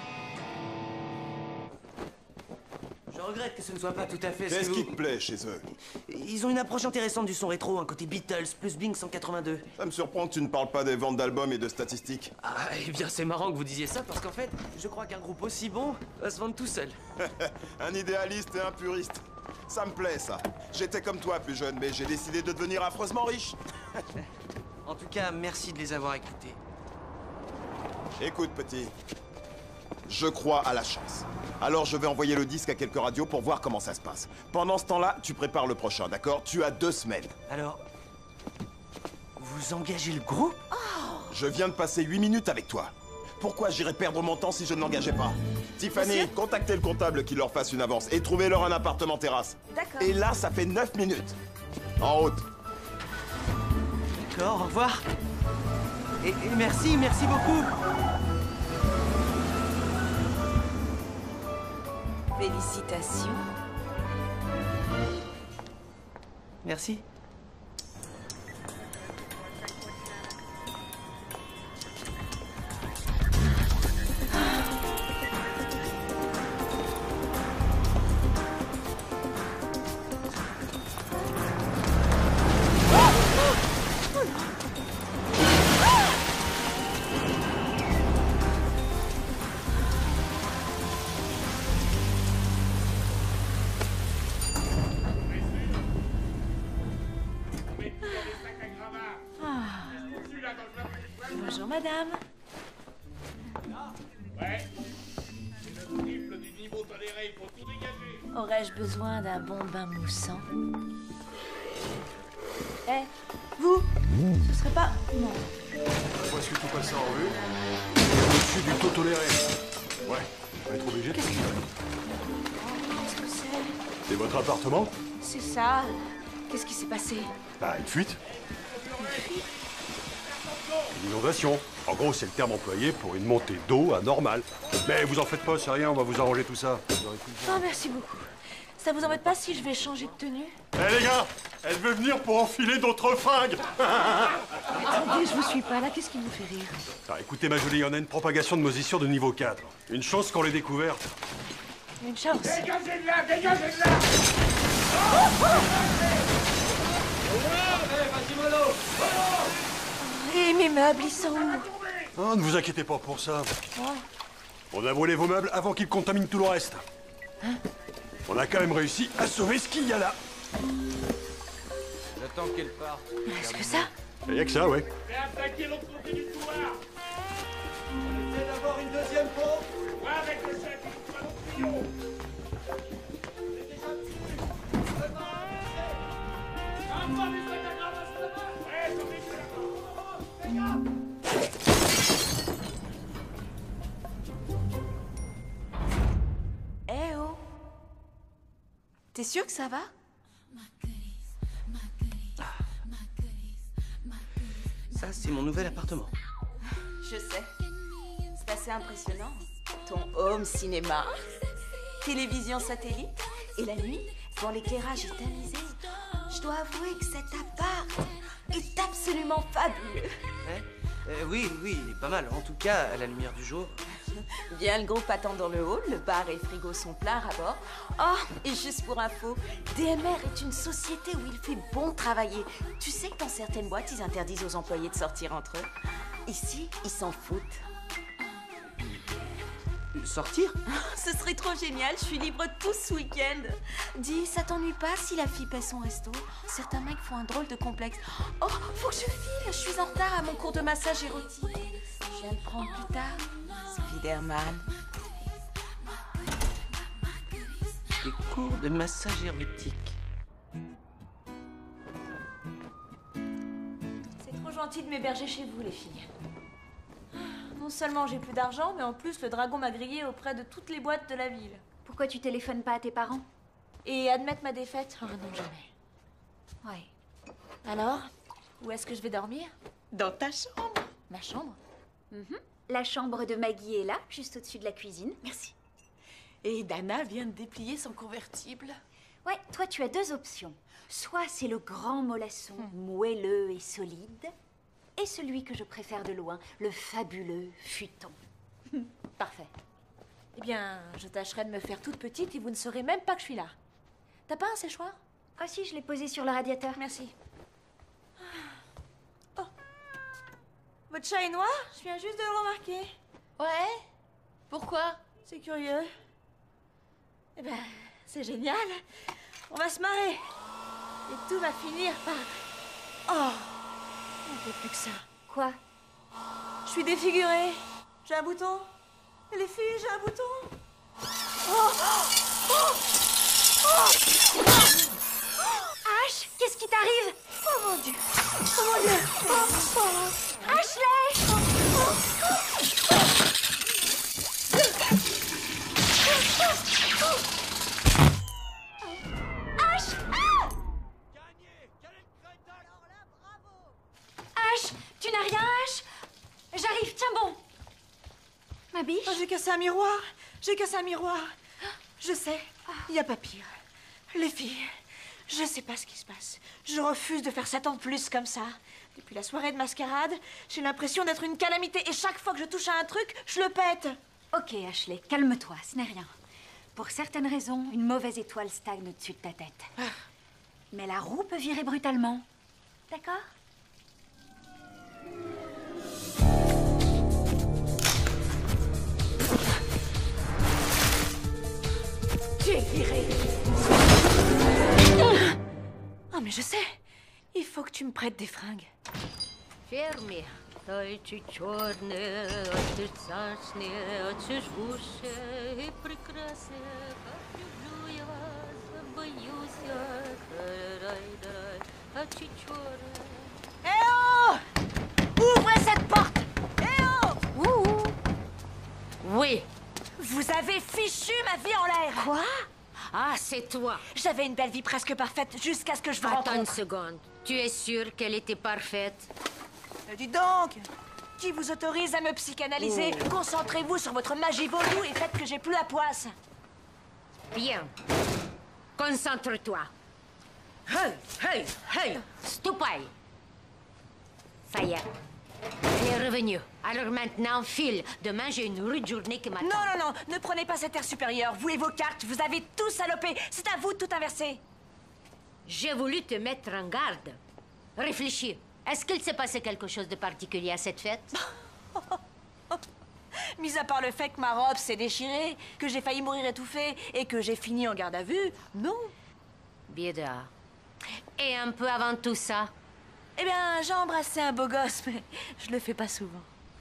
Je regrette que ce ne soit pas tout à fait Qu'est-ce qui te plaît chez eux? Ils ont une approche intéressante du son rétro, un côté Beatles plus Blink 182. Ça me surprend que tu ne parles pas des ventes d'albums et de statistiques. Ah, eh bien c'est marrant que vous disiez ça parce qu'en fait, je crois qu'un groupe aussi bon va se vendre tout seul. Un idéaliste et un puriste. Ça me plaît, ça. J'étais comme toi plus jeune, mais j'ai décidé de devenir affreusement riche. En tout cas, merci de les avoir écoutés. Écoute, petit. Je crois à la chance. Alors je vais envoyer le disque à quelques radios pour voir comment ça se passe. Pendant ce temps-là, tu prépares le prochain, d'accord? Tu as 2 semaines. Alors, vous engagez le groupe? Je viens de passer 8 minutes avec toi. Pourquoi j'irais perdre mon temps si je ne l'engageais pas? Tiffany, Monsieur contactez le comptable qui leur fasse une avance et trouvez-leur un appartement terrasse. D'accord. Et là, ça fait 9 minutes. En route. D'accord, au revoir. Et merci beaucoup. Félicitations. Merci. Bonjour, madame. Ouais. C'est le triple du niveau toléré, il faut tout dégager. Aurais-je besoin d'un bon bain moussant? Eh, vous, ce serait pas... Non. Est-ce que tout passe en revue? Au-dessus du taux toléré. Ouais, on va être obligé de... Qu'est-ce que c'est? C'est votre appartement? C'est ça. Qu'est-ce qui s'est passé? Bah, une fuite. Une inondation. En gros, c'est le terme employé pour une montée d'eau anormale. Mais vous en faites pas, c'est rien, on va vous arranger tout ça. Vous aurez tout le temps. Oh, merci beaucoup. Ça vous embête pas si je vais changer de tenue? Eh les gars, elle veut venir pour enfiler d'autres fringues. Attendez, je vous suis pas là. Qu'est-ce qui vous fait rire? Ah, écoutez ma jolie, on a une propagation de moisissure de niveau 4. Une chance qu'on l'ait découverte. Une chance. Dégagez de là, dégagez de là. Et mes meubles, ils sont où? Oh, ne vous inquiétez pas pour ça. Oh. On a brûlé vos meubles avant qu'ils contaminent tout le reste. Hein? On a quand même réussi à sauver ce qu'il y a là. J'attends qu'elle parte. Est-ce que ça? Il y a que ça, ouais. Fais attaquer l'autre côté du couloir. On essaie d'avoir une deuxième pompe. Va avec le chef, il faut pas nos tuyaux. Eh oh! T'es sûr que ça va? Ça, c'est mon nouvel appartement. Je sais. C'est assez impressionnant. Ton home cinéma, télévision satellite, et la nuit, quand l'éclairage est tamisé, je dois avouer que cet appart est absolument fabuleux. Oui, il est pas mal. En tout cas, à la lumière du jour. Bien, le groupe attend dans le hall, le bar et le frigo sont pleins à bord. Oh, et juste pour info, DMR est une société où il fait bon travailler. Tu sais que dans certaines boîtes, ils interdisent aux employés de sortir entre eux. Ici, ils s'en foutent. Sortir? Ce serait trop génial, je suis libre tout ce week-end. Dis, ça t'ennuie pas si la fille paie son resto? Certains mecs font un drôle de complexe. Oh, faut que je file, je suis en retard à mon cours de massage érotique. Je viens de prendre plus tard. Spider-Man. Des cours de massage érotique. C'est trop gentil de m'héberger chez vous, les filles. Non seulement j'ai plus d'argent, mais en plus le dragon m'a grillé auprès de toutes les boîtes de la ville. Pourquoi tu téléphones pas à tes parents? Et admettre ma défaite? Oh non, jamais. Ouais. Alors, où est-ce que je vais dormir? Dans ta chambre. Ma chambre? La chambre de Maggie est là, juste au-dessus de la cuisine. Merci. Et Dana vient de déplier son convertible. Ouais, toi tu as deux options. Soit c'est le grand mollasson, moelleux et solide, et celui que je préfère de loin, le fabuleux futon. Parfait. Eh bien, je tâcherai de me faire toute petite et vous ne saurez même pas que je suis là. T'as pas un séchoir? Ah si, je l'ai posé sur le radiateur. Merci. Oh. Votre chat est noir? Je viens juste de le remarquer. Ouais? Pourquoi? C'est curieux. Eh ben, c'est génial. On va se marrer. Et tout va finir par... Oh! On ne fait plus que ça. Quoi? Je suis défigurée. J'ai un bouton. Les filles, j'ai un bouton. Oh! Oh! Oh! Ash, qu'est-ce qui t'arrive? Oh mon Dieu! Oh mon Dieu! Oh, oh. Ashley! Ash! Ah! Ash, tu n'as rien, Ash? J'arrive, tiens bon. Ma biche? Oh, j'ai cassé un miroir. J'ai cassé un miroir. Je sais, il n'y a pas pire. Les filles, je sais pas ce qui se passe. Je refuse de faire 7 ans de plus comme ça. Depuis la soirée de mascarade, j'ai l'impression d'être une calamité et chaque fois que je touche à un truc, je le pète. Ok, Ashley, calme-toi, ce n'est rien. Pour certaines raisons, une mauvaise étoile stagne au-dessus de ta tête. Mais la roue peut virer brutalement. D'accord? Tu es viré. Oh, mais je sais. Il faut que tu me prêtes des fringues. Ферме, эти черные, отрицательные, эти жгучие и прекрасные, как люблю я вас, боюсь я, эти черные. Eh oh! Ouvrez cette porte! Eh oh! Oui. Vous avez fichu ma vie en l'air! Quoi? Ah, c'est toi. J'avais une belle vie presque parfaite jusqu'à ce que je vous Attends une rencontre. seconde. Tu es sûre qu'elle était parfaite? Dis donc! Qui vous autorise à me psychanalyser? Concentrez-vous sur votre magie vaudou et faites que j'ai plus la poisse. Bien. Concentre-toi. Hey, hey, hey! Stupay! Ça y est. Elle est revenue. Alors maintenant, file. Demain, j'ai une rude journée qui m'attend. Non, non, non, ne prenez pas cet air supérieur. Vous et vos cartes, vous avez tout salopé. C'est à vous de tout inverser. J'ai voulu te mettre en garde. Réfléchis. Est-ce qu'il s'est passé quelque chose de particulier à cette fête? Mis à part le fait que ma robe s'est déchirée, que j'ai failli mourir étouffée et que j'ai fini en garde à vue, non. Bieda. Et un peu avant tout ça? Eh bien, j'ai embrassé un beau gosse, mais je le fais pas souvent.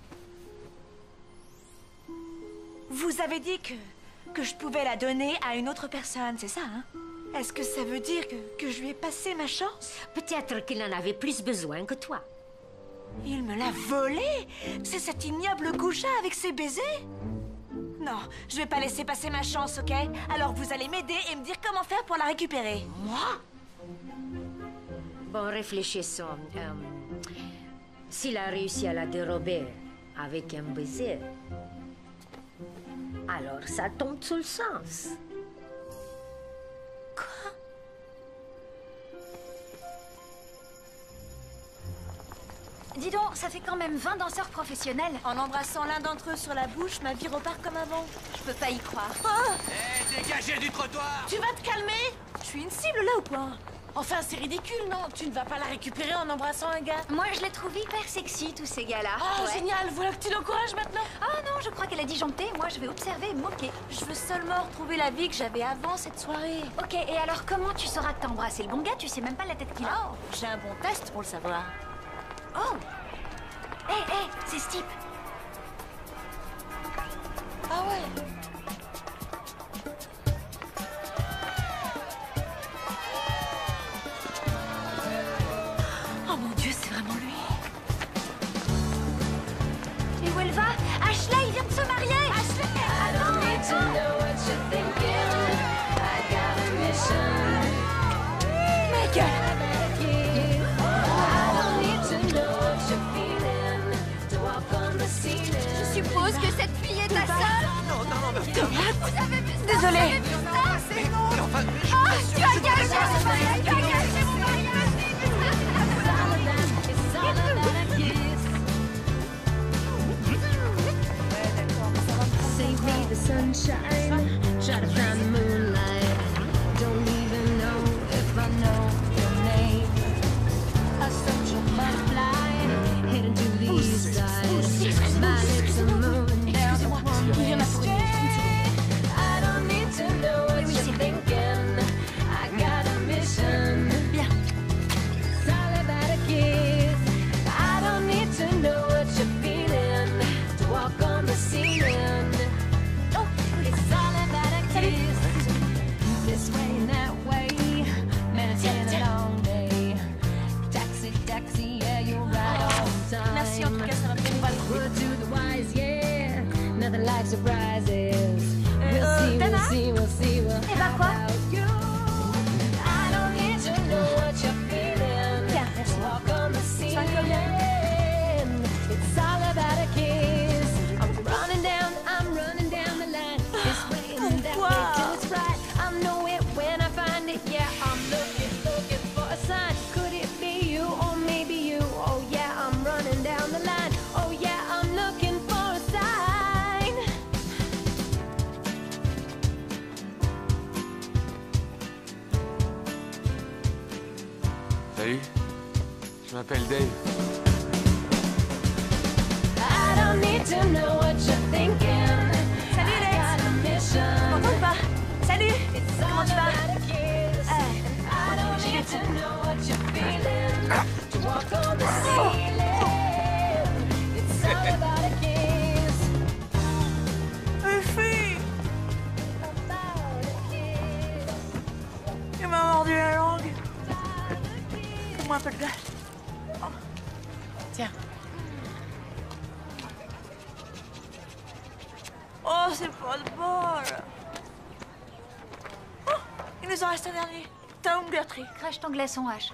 Vous avez dit que je pouvais la donner à une autre personne, c'est ça, hein? Est-ce que ça veut dire que je lui ai passé ma chance? Peut-être qu'il en avait plus besoin que toi. Il me l'a volée? C'est cet ignoble goujat avec ses baisers? Non, je vais pas laisser passer ma chance, ok? Alors vous allez m'aider et me dire comment faire pour la récupérer. Moi? Bon, réfléchissons. S'il a réussi à la dérober avec un baiser, alors ça tombe sous le sens. Quoi? Dis donc, ça fait quand même 20 danseurs professionnels. En embrassant l'un d'entre eux sur la bouche, ma vie repart comme avant. Je peux pas y croire. Dégagez du trottoir! Tu vas te calmer? Je suis une cible là ou quoi? Enfin, c'est ridicule, non? Tu ne vas pas la récupérer en embrassant un gars? Moi, je les trouve hyper sexy, tous ces gars-là. Oh, Ouais. génial! Voilà que tu l'encourages maintenant! Ah non, je crois qu'elle a disjoncté. Moi, je vais observer et me moquer. Je veux seulement retrouver la vie que j'avais avant cette soirée. Ok, et alors comment tu sauras que t'as embrassé le bon gars? Tu sais même pas la tête qu'il a. Oh, j'ai un bon test pour le savoir. Oh! Hé, c'est ce type. Ah ouais? Oh mon Dieu, c'est vraiment lui. Et où elle va? Ashley, il vient de se marier! Ashley! Attends! suppose que cette fille est ta sœur? Vous avez vu ça? Désolée. Vous avez vu ça? C'est non. Oh, tu as gâché mon mariage! Tu as gâché mon mariage! Save me the sunshine, try to find the moonlight. Don't even know if I know your name. A social butterfly heading to the east side. My lips are moving down the one-way street. I don't need to know what you're thinking. I got a mission. It's all about a kiss. I don't need to know what you're feeling. To walk on the ceiling. It's all about a kiss. This way and that way. Man, it's been a long day. Taxi, taxi, yeah, you're right on time. Merci, en tout cas, ça m'a fait une balle. Word to the wise, yeah. Nothing like surprises. We'll see, Dana? we'll see, we'll see. We'll Eh ben quoi? I don't need to know what you're feeling. Tiens, merci. Walk on the ceiling. It's all about a kiss. I'm running down the line. This way and that way till it's right. I know it when I find it. Yeah, I'm looking for a sign. Could it be you or maybe you? Oh yeah, I'm running down the line. Oh yeah, I'm looking for a sign. Salut, je m'appelle Dave. I don't need to know what you're thinking. Salut, Lex. T'entends ou pas? Salut. Comment tu vas? I don't need to know what you're feeling. To walk on the ceiling. It's all about a kiss. Fille, il m'a mordu la langue. Fais-moi un peu de glace. Tiens. Oh, c'est pas de bol. Oh, il nous en reste un dernier. Tom Guthrie. Crache ton glaçon, H.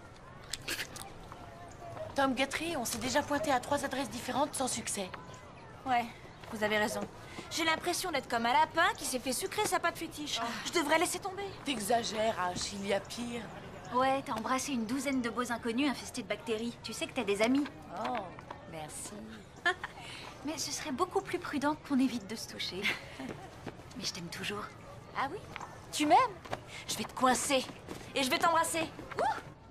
Tom Guthrie, on s'est déjà pointé à 3 adresses différentes sans succès. Ouais, vous avez raison. J'ai l'impression d'être comme un lapin qui s'est fait sucrer sa pâte fétiche. Je devrais laisser tomber. T'exagères, H, il y a pire. Ouais, t'as embrassé une douzaine de beaux inconnus infestés de bactéries. Tu sais que t'as des amis. Oh, merci. Mais ce serait beaucoup plus prudent qu'on évite de se toucher. Mais je t'aime toujours. Ah oui? Tu m'aimes? Je vais te coincer. Et je vais t'embrasser. Ouh!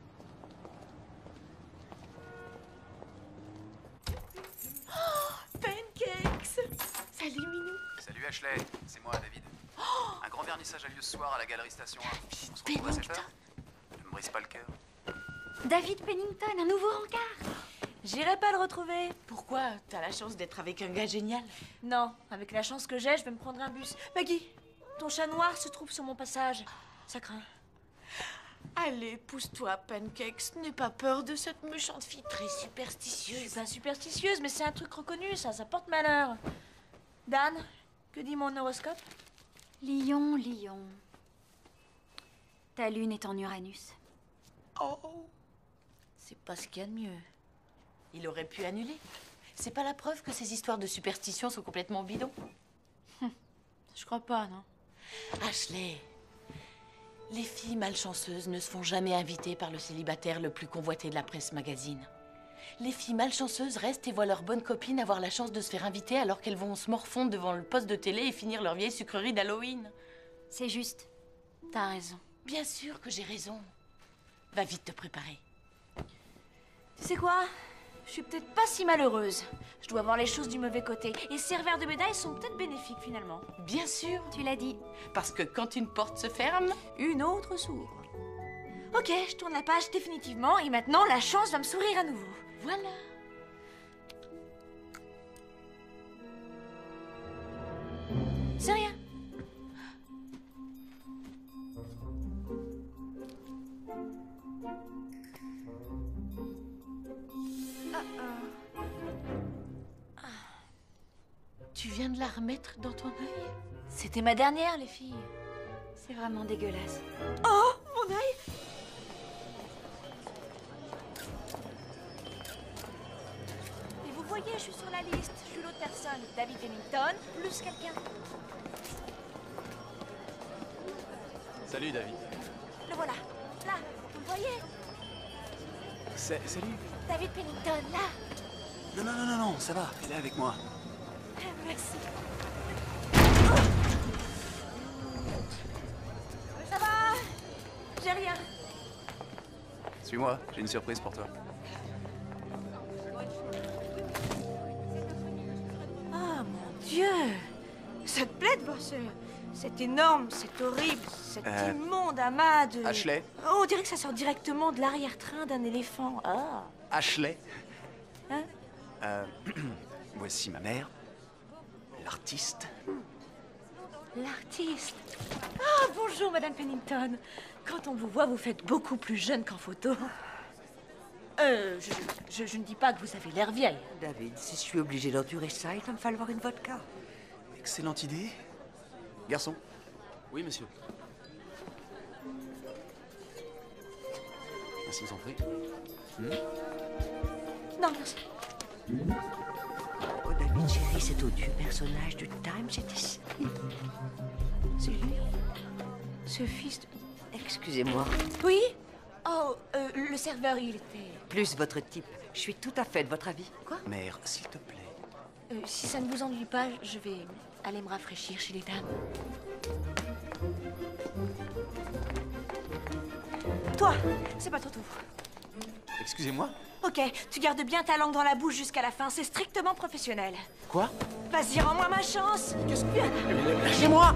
Pancakes! Salut, Minou. Salut Ashley, c'est moi David. Un grand vernissage a lieu ce soir à la Galerie Station 1. On se retrouve à cette heure? Ne me brise pas le cœur. David Pennington, un nouveau rencard. J'irai pas le retrouver. Pourquoi? T'as la chance d'être avec un gars génial. Non, avec la chance que j'ai, je vais me prendre un bus. Maggie, ton chat noir se trouve sur mon passage. Ça craint. Allez, pousse-toi, Pancakes. N'aie pas peur de cette méchante fille très superstitieuse. Je suis pas superstitieuse, mais c'est un truc reconnu, ça porte malheur. Dan, que dit mon horoscope? Lion, Lion. Ta lune est en Uranus. Oh, c'est pas ce qu'il y a de mieux. Il aurait pu annuler. C'est pas la preuve que ces histoires de superstition sont complètement bidons. Je crois pas, non. Ashley, les filles malchanceuses ne se font jamais inviter par le célibataire le plus convoité de la presse magazine. Les filles malchanceuses restent et voient leurs bonnes copines avoir la chance de se faire inviter alors qu'elles vont se morfondre devant le poste de télé et finir leur vieille sucrerie d'Halloween. C'est juste. T'as raison. Bien sûr que j'ai raison. Va vite te préparer. Tu sais quoi? Je suis peut-être pas si malheureuse. Je dois voir les choses du mauvais côté. Et ces revers de médaille sont peut-être bénéfiques finalement. Bien sûr. Tu l'as dit. Parce que quand une porte se ferme, une autre s'ouvre. Ok, je tourne la page définitivement et maintenant la chance va me sourire à nouveau. Voilà. C'est rien. Tu viens de la remettre dans ton œil? C'était ma dernière, les filles. C'est vraiment dégueulasse. Oh, mon œil! Et vous voyez, je suis sur la liste. Je suis l'autre personne. David Pennington, plus quelqu'un. Salut, David. Le voilà. Là, vous le voyez? Salut. David Pennington, là. Non, ça va, elle est avec moi. Merci. Ça va? J'ai rien. Suis-moi, j'ai une surprise pour toi. Oh mon Dieu! Cette plaie de bosseur, c'est énorme, c'est horrible, cet immonde amas de... Ashley? Oh, on dirait que ça sort directement de l'arrière-train d'un éléphant. Ah! Ashley? Hein? Voici ma mère, l'artiste. L'artiste. Ah, bonjour, Madame Pennington. Quand on vous voit, vous faites beaucoup plus jeune qu'en photo. Je ne dis pas que vous avez l'air vieille. David, si je suis obligée d'endurer ça, il va me falloir une vodka. Excellente idée. Garçon? Oui, monsieur. Merci, vous en prie. Non, merci. Oh, David, chérie, cet odieux personnage du Time, c'est ici. C'est lui. Ce fils de... Excusez-moi. Oui? Oh, le serveur, il était... Plus votre type. Je suis tout à fait de votre avis. Quoi? Mère, s'il te plaît. Si ça ne vous ennuie pas, je vais aller me rafraîchir chez les dames. Toi, c'est pas trop tôt. Excusez-moi? Ok, tu gardes bien ta langue dans la bouche jusqu'à la fin, c'est strictement professionnel. Quoi? Vas-y, rends-moi ma chance. Qu'est-ce que... Lâchez-moi.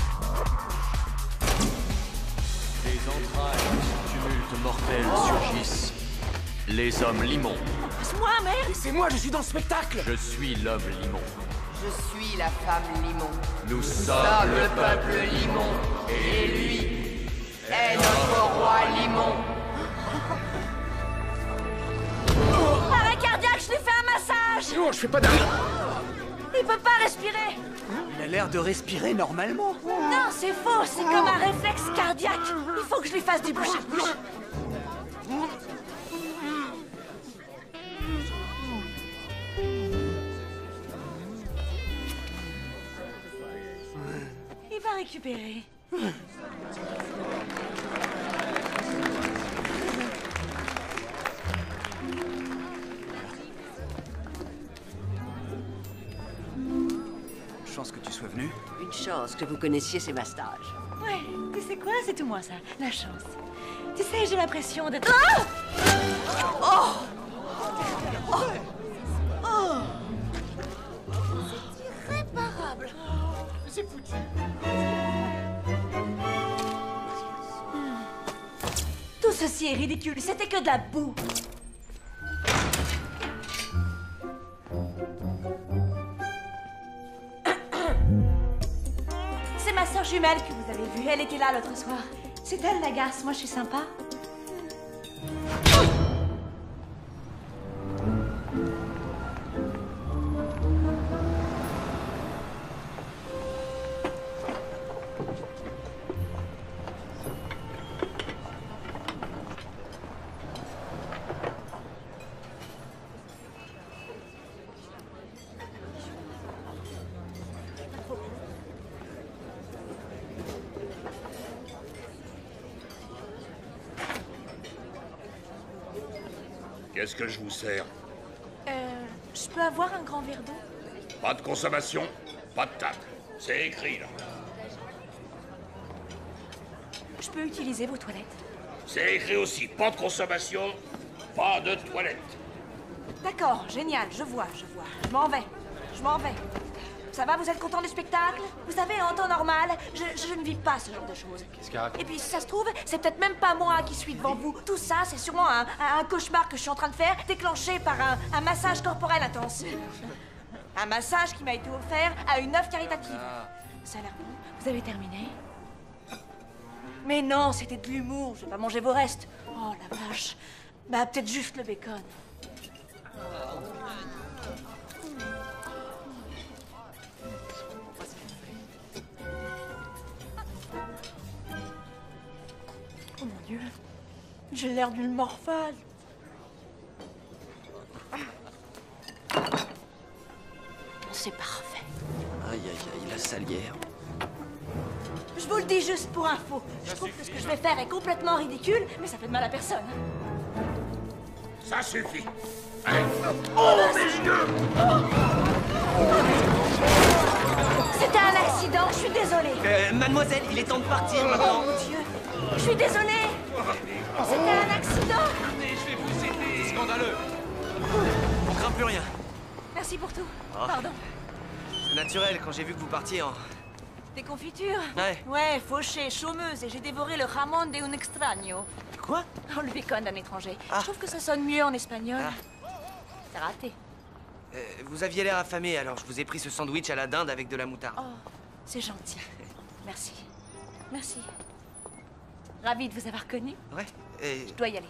Des entrailles du tumulte mortel surgissent. Les hommes limons. Passe-moi, merde. Laissez-moi, je suis dans le spectacle. Je suis l'homme limon. Je suis la femme limon. Nous sommes le peuple limon. Et lui est notre roi limon. Arrêt cardiaque, je lui fais un massage. Non, je fais pas d'arrêt. Il peut pas respirer. Il a l'air de respirer normalement. Non, c'est faux, c'est comme un réflexe cardiaque. Il faut que je lui fasse du bouche à bouche. Il va récupérer. Chance que tu sois venu. Une chance que vous connaissiez ces mastages. Ouais, tu sais quoi, c'est tout moi ça, la chance. Tu sais, j'ai l'impression d'être... Ah! Oh! Oh! C'est irréparable. C'est foutu. Tout ceci est ridicule, c'était que de la boue. C'est ma sœur jumelle que vous avez vue, elle était là l'autre soir. C'est elle la garce, moi je suis sympa. Qu'est-ce que je vous sers? Je peux avoir un grand verre d'eau? Pas de consommation, pas de table. C'est écrit, là. Je peux utiliser vos toilettes? C'est écrit aussi, pas de consommation, pas de toilette. D'accord, génial, je vois. Je m'en vais. Ça va, vous êtes content du spectacle? Vous savez, en temps normal, je ne vis pas ce genre de choses. Qu'est-ce qu'il raconte? Et puis, si ça se trouve, c'est peut-être même pas moi qui suis devant vous. Tout ça, c'est sûrement un cauchemar que je suis en train de faire, déclenché par un massage corporel intense. Un massage qui m'a été offert à une œuvre caritative. Ça a l'air bon. Vous avez terminé? Mais non, c'était de l'humour. Je vais pas manger vos restes. Oh, la vache. Bah, peut-être juste le bacon. Oh mon Dieu, j'ai l'air d'une morphale. c'est parfait. Aïe, aïe, aïe, la salière. Je vous le dis juste pour info. Je trouve que ce que je vais faire est complètement ridicule, mais ça fait de mal à personne. Ça suffit. Allez. Oh, mes yeux! C'était un accident, je suis désolée. Mademoiselle, il est temps de partir Oh maintenant. mon Dieu, je suis désolée. C'était un accident. Je vais vous aider. C'est scandaleux. On craint plus rien. Merci pour tout. Oh. Pardon. C'est naturel quand j'ai vu que vous partiez en... Des confitures? Ouais. Ouais, fauchée, chômeuse, et j'ai dévoré le jamón de un extraño. Quoi? Oh, le bacon d'un étranger. Je trouve que ça sonne mieux en espagnol. C'est raté. Vous aviez l'air affamé, alors je vous ai pris ce sandwich à la dinde avec de la moutarde. Oh, c'est gentil. Merci. Merci. Ravie de vous avoir connu. Ouais, et... Je dois y aller.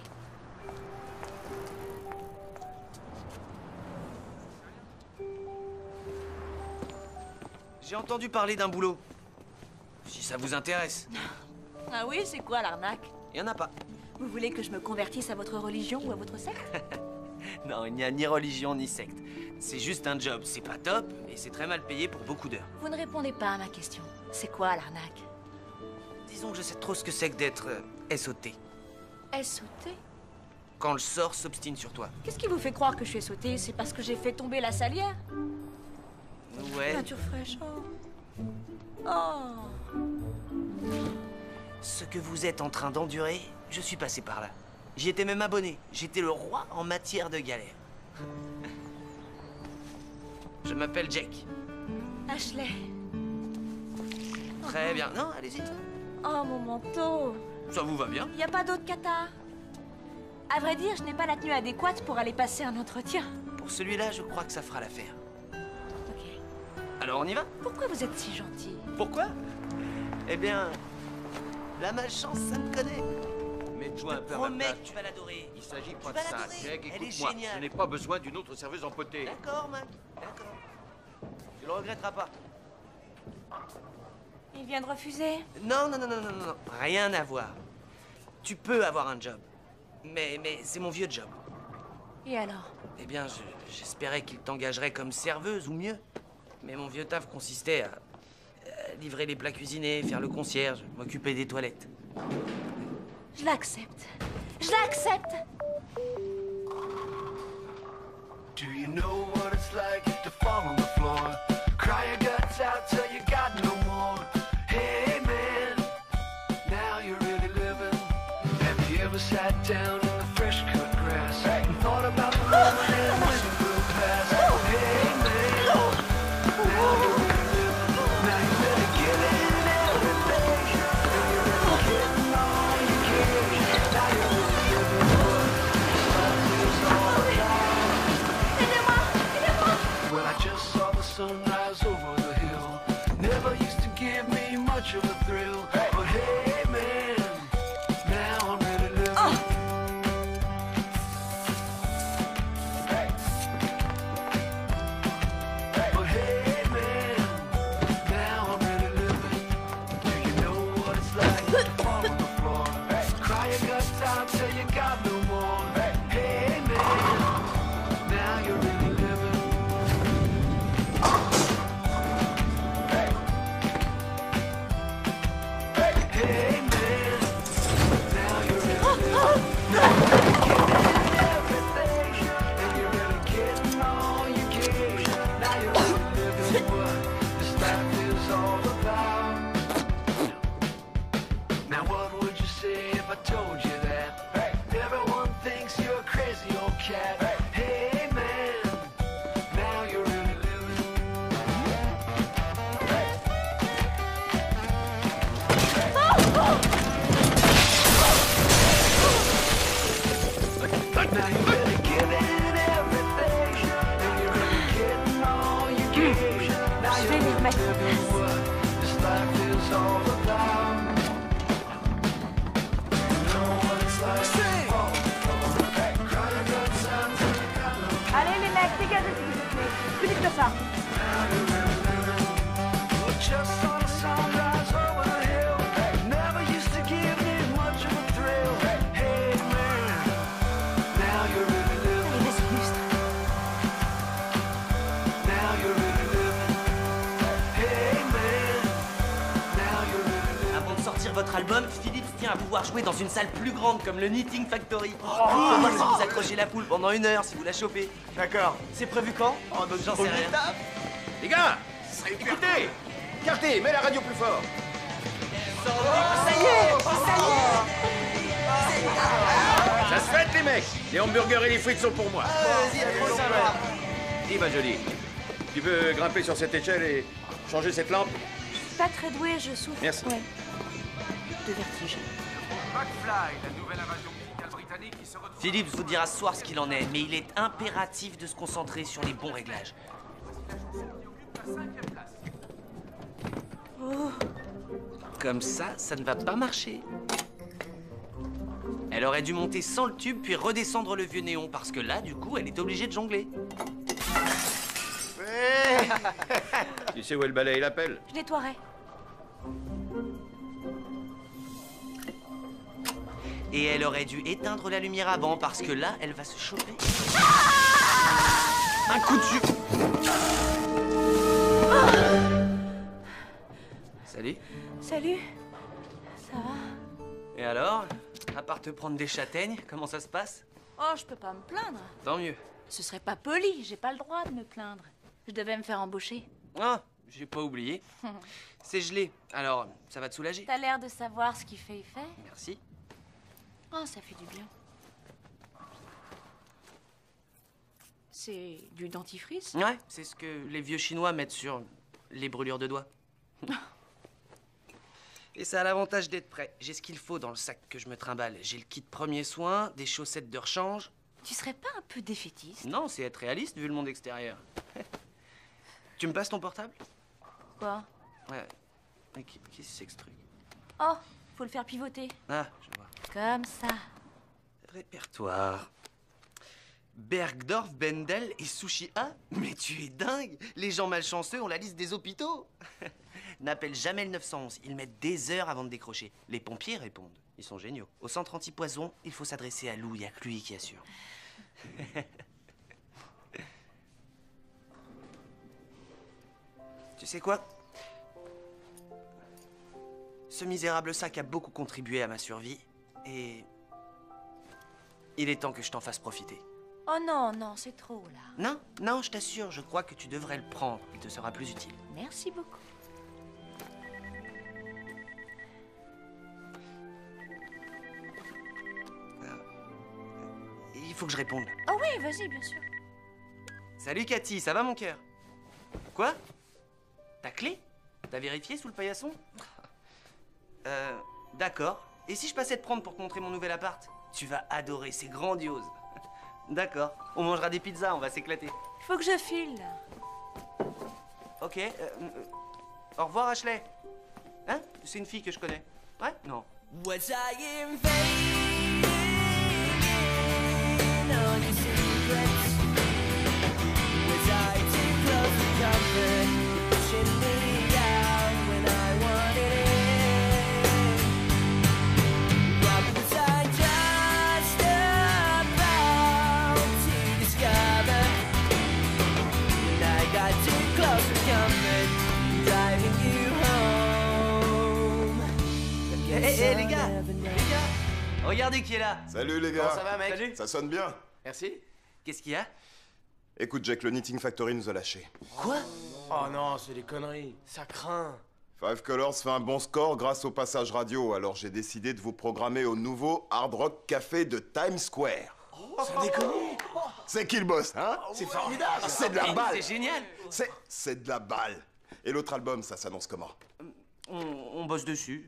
J'ai entendu parler d'un boulot. Si ça vous intéresse. Ah oui, c'est quoi l'arnaque? Il y en a pas. Vous voulez que je me convertisse à votre religion ou à votre secte? Non, il n'y a ni religion ni secte. C'est juste un job. C'est pas top, mais c'est très mal payé pour beaucoup d'heures. Vous ne répondez pas à ma question. C'est quoi l'arnaque? Disons que je sais trop ce que c'est que d'être SOT. SOT? Quand le sort s'obstine sur toi. Qu'est-ce qui vous fait croire que je suis sautée? C'est parce que j'ai fait tomber la salière? Ouais. Nature fraîche. Oh. Oh. Ce que vous êtes en train d'endurer, je suis passé par là. J'y étais même abonné. J'étais le roi en matière de galère. Je m'appelle Jack. Ashley. Très bien. Non, allez-y. Oh, mon manteau. Ça vous va bien? Y a pas d'autre kata? À vrai dire, je n'ai pas la tenue adéquate pour aller passer un entretien. Pour celui-là, je crois que ça fera l'affaire. Alors on y va? Pourquoi vous êtes si gentil? Pourquoi? Eh bien, la malchance, ça me connaît. Mets-toi un peu à ma Promets place. que tu vas l'adorer. Il s'agit pas Tu de vas ça. l'adorer. Jack, Elle est écoute-moi. géniale. Je n'ai pas besoin d'une autre serveuse empotée. D'accord, Mac. D'accord. Tu le regretteras pas. Il vient de refuser. Non, non, non, non, non, non. Rien à voir. Tu peux avoir un job. Mais c'est mon vieux job. Et alors? Eh bien, j'espérais qu'il t'engagerait comme serveuse ou mieux. Mais mon vieux taf consistait à livrer les plats cuisinés, faire le concierge, m'occuper des toilettes. Je l'accepte. Je l'accepte. Do you know what it's like to fall on the floor? Cry your guts out till you got no more. Hey man, now you're really living. Have you ever sat down in the fresh cut grass and thought about the moment and when it will pass? Hey man, now you're really living. Now you're really giving everything. And you're really getting all you can. Now you're really living what life is all about. Well, I just saw the sunrise over the hill. Never used to give me much of a thrill. But hey, man, now I'm really living. But hey, man, now I'm really living. Do you know what it's like to fall on the floor? Cry your guts out till you got no more. Hey, man, now you're really living. Hey man, now you're really living. Now you're really getting everything, and you're really getting all you can. Now you're really living what this life is all about. Now what would you say if I told you that? Everyone thinks you're a crazy old cat. Hey man, now you're really living. Now you're really giving everything, and you're really getting all you can. Now you're really living what this life is all about. You know what it's like to fall on the floor. Cry your guts out till you got no more. Allez les mecs, dégagez s'il vous plaît. Plus vite que ça. Now you're really living. We just saw the sunrise over the hill. Never used to give me much of a thrill. Hey man, now you're really living. Allez, vas-y, lustre. Now you're really living. votre album, Philippe tient à pouvoir jouer dans une salle plus grande comme le Knitting Factory. Faut voir si vous accrochez la poule pendant 1 heure, si vous la chopez. D'accord. C'est prévu quand? Oh, donc j'en sais rien. Les gars, écoutez, Carté, mets la radio plus fort. Ça y est, Ça se fait, les mecs. Les hamburgers et les frites sont pour moi. Vas-y, approche ça va. Dis, ma jolie, tu veux grimper sur cette échelle et changer cette lampe? Pas très douée, je souffre. Merci. Ouais. De vertige. McFly, la nouvelle invasion musicale britannique qui se retrouve... Philippe vous dira ce soir ce qu'il en est, mais il est impératif de se concentrer sur les bons réglages. Oh. Comme ça ne va pas marcher. Elle aurait dû monter sans le tube, puis redescendre le vieux néon, parce que là, du coup, elle est obligée de jongler. Tu sais où est le balai et la pelle? Je nettoierai. Et elle aurait dû éteindre la lumière avant, parce que là, elle va se choper. Un coup de jus. Salut. Salut. Ça va? Et alors? À part te prendre des châtaignes, comment ça se passe? Oh, je peux pas me plaindre. Tant mieux. Ce serait pas poli, j'ai pas le droit de me plaindre. Je devais me faire embaucher. Ah, j'ai pas oublié. C'est gelé, alors ça va te soulager? T'as l'air de savoir ce qui fait effet. Merci. Oh, ça fait du bien. C'est du dentifrice? Ouais, c'est ce que les vieux Chinois mettent sur les brûlures de doigts. Et ça a l'avantage d'être prêt. J'ai ce qu'il faut dans le sac que je me trimballe. J'ai le kit premier soin, des chaussettes de rechange. Tu serais pas un peu défaitiste? Non, c'est être réaliste vu le monde extérieur. Tu me passes ton portable? Quoi? Ouais. Mais qu'est-ce que c'est que ce truc? Oh, faut le faire pivoter. Ah, je vois. Comme ça. Répertoire. Bergdorf, Bendel et Sushi A? Mais tu es dingue! Les gens malchanceux ont la liste des hôpitaux. N'appelle jamais le 911. Ils mettent des heures avant de décrocher. Les pompiers répondent. Ils sont géniaux. Au centre anti-poison, il faut s'adresser à Lou. Il n'y a que lui qui assure. Tu sais quoi? Ce misérable sac a beaucoup contribué à ma survie. Et... il est temps que je t'en fasse profiter. Oh non, non, c'est trop, là. Non, non, je t'assure, je crois que tu devrais le prendre. Il te sera plus utile. Merci beaucoup. Il faut que je réponde. Oh oui, vas-y, bien sûr. Salut Cathy, ça va mon cœur? Quoi? Ta clé? T'as vérifié sous le paillasson? D'accord. Et si je passais te prendre pour te montrer mon nouvel appart? Tu vas adorer, c'est grandiose. D'accord. On mangera des pizzas, on va s'éclater. Il faut que je file, là. Ok. Au revoir Ashley. Hein? C'est une fille que je connais. Ouais? Non. Was I invading all your secrets? Was I too close to comfort? Pushing me out when I wanted it. What was I just about to discover? When I got too close to comfort, driving you home. Hé, les gars! Regardez qui est là! Salut les gars! Comment ça va, mec? Salut. Ça sonne bien? Merci. Qu'est-ce qu'il y a? Écoute, Jack, le Knitting Factory nous a lâchés. Quoi? Oh non, c'est des conneries. Ça craint. Five Colors fait un bon score grâce au passage radio, alors j'ai décidé de vous programmer au nouveau Hard Rock Café de Times Square. Ça déconne. C'est qui le boss, hein? C'est formidable. C'est de la balle! C'est génial! C'est de la balle! Et l'autre album, ça s'annonce comment? On bosse dessus.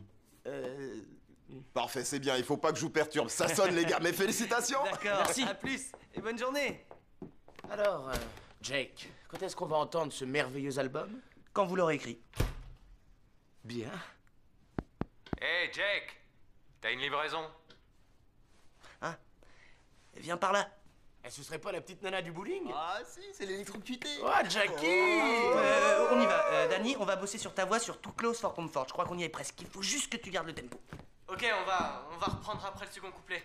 Parfait, c'est bien, il faut pas que je vous perturbe. Ça sonne, les gars, mes félicitations! D'accord, merci. À plus et bonne journée. Alors, Jake, quand est-ce qu'on va entendre ce merveilleux album? Quand vous l'aurez écrit. Bien. Hé, Jake, t'as une livraison? Hein? Viens par là. Et ce serait pas la petite nana du bowling? Ah si, c'est l'électrocuté! Oh, Jackie! On y va. Danny, on va bosser sur ta voix sur Too Close for Comfort. Je crois qu'on y est presque. Il faut juste que tu gardes le tempo. Ok, on va reprendre après le second couplet.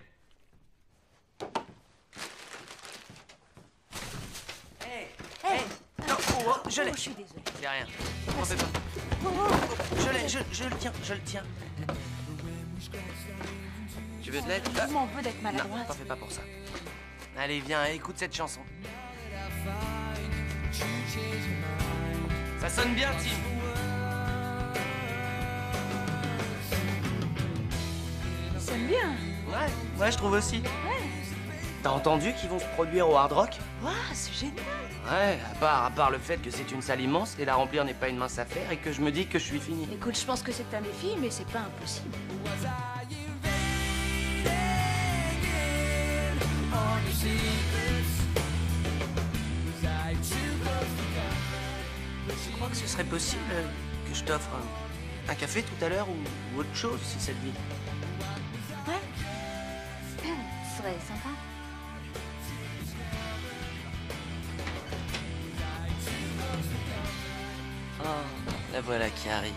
Hey! Non, je l'ai. Je suis désolée. C'est rien. T'en fais pas. Je l'ai, je le tiens. Tu veux de l'aide? Je m'en veux d'être Non, maladroite. t'en fais pas pour ça. Allez, viens, écoute cette chanson. Ça sonne bien, Tim. Ça me bien. Ouais, je trouve aussi. Ouais. T'as entendu qu'ils vont se produire au Hard Rock? Waouh, c'est génial. Ouais, à part le fait que c'est une salle immense et la remplir n'est pas une mince affaire et que je me dis que je suis fini. Écoute, je pense que c'est un défi, mais c'est pas impossible. Tu crois que ce serait possible que je t'offre un café tout à l'heure ou autre chose si ça te dit? Ouais. Ce serait sympa. Oh, la voilà qui arrive.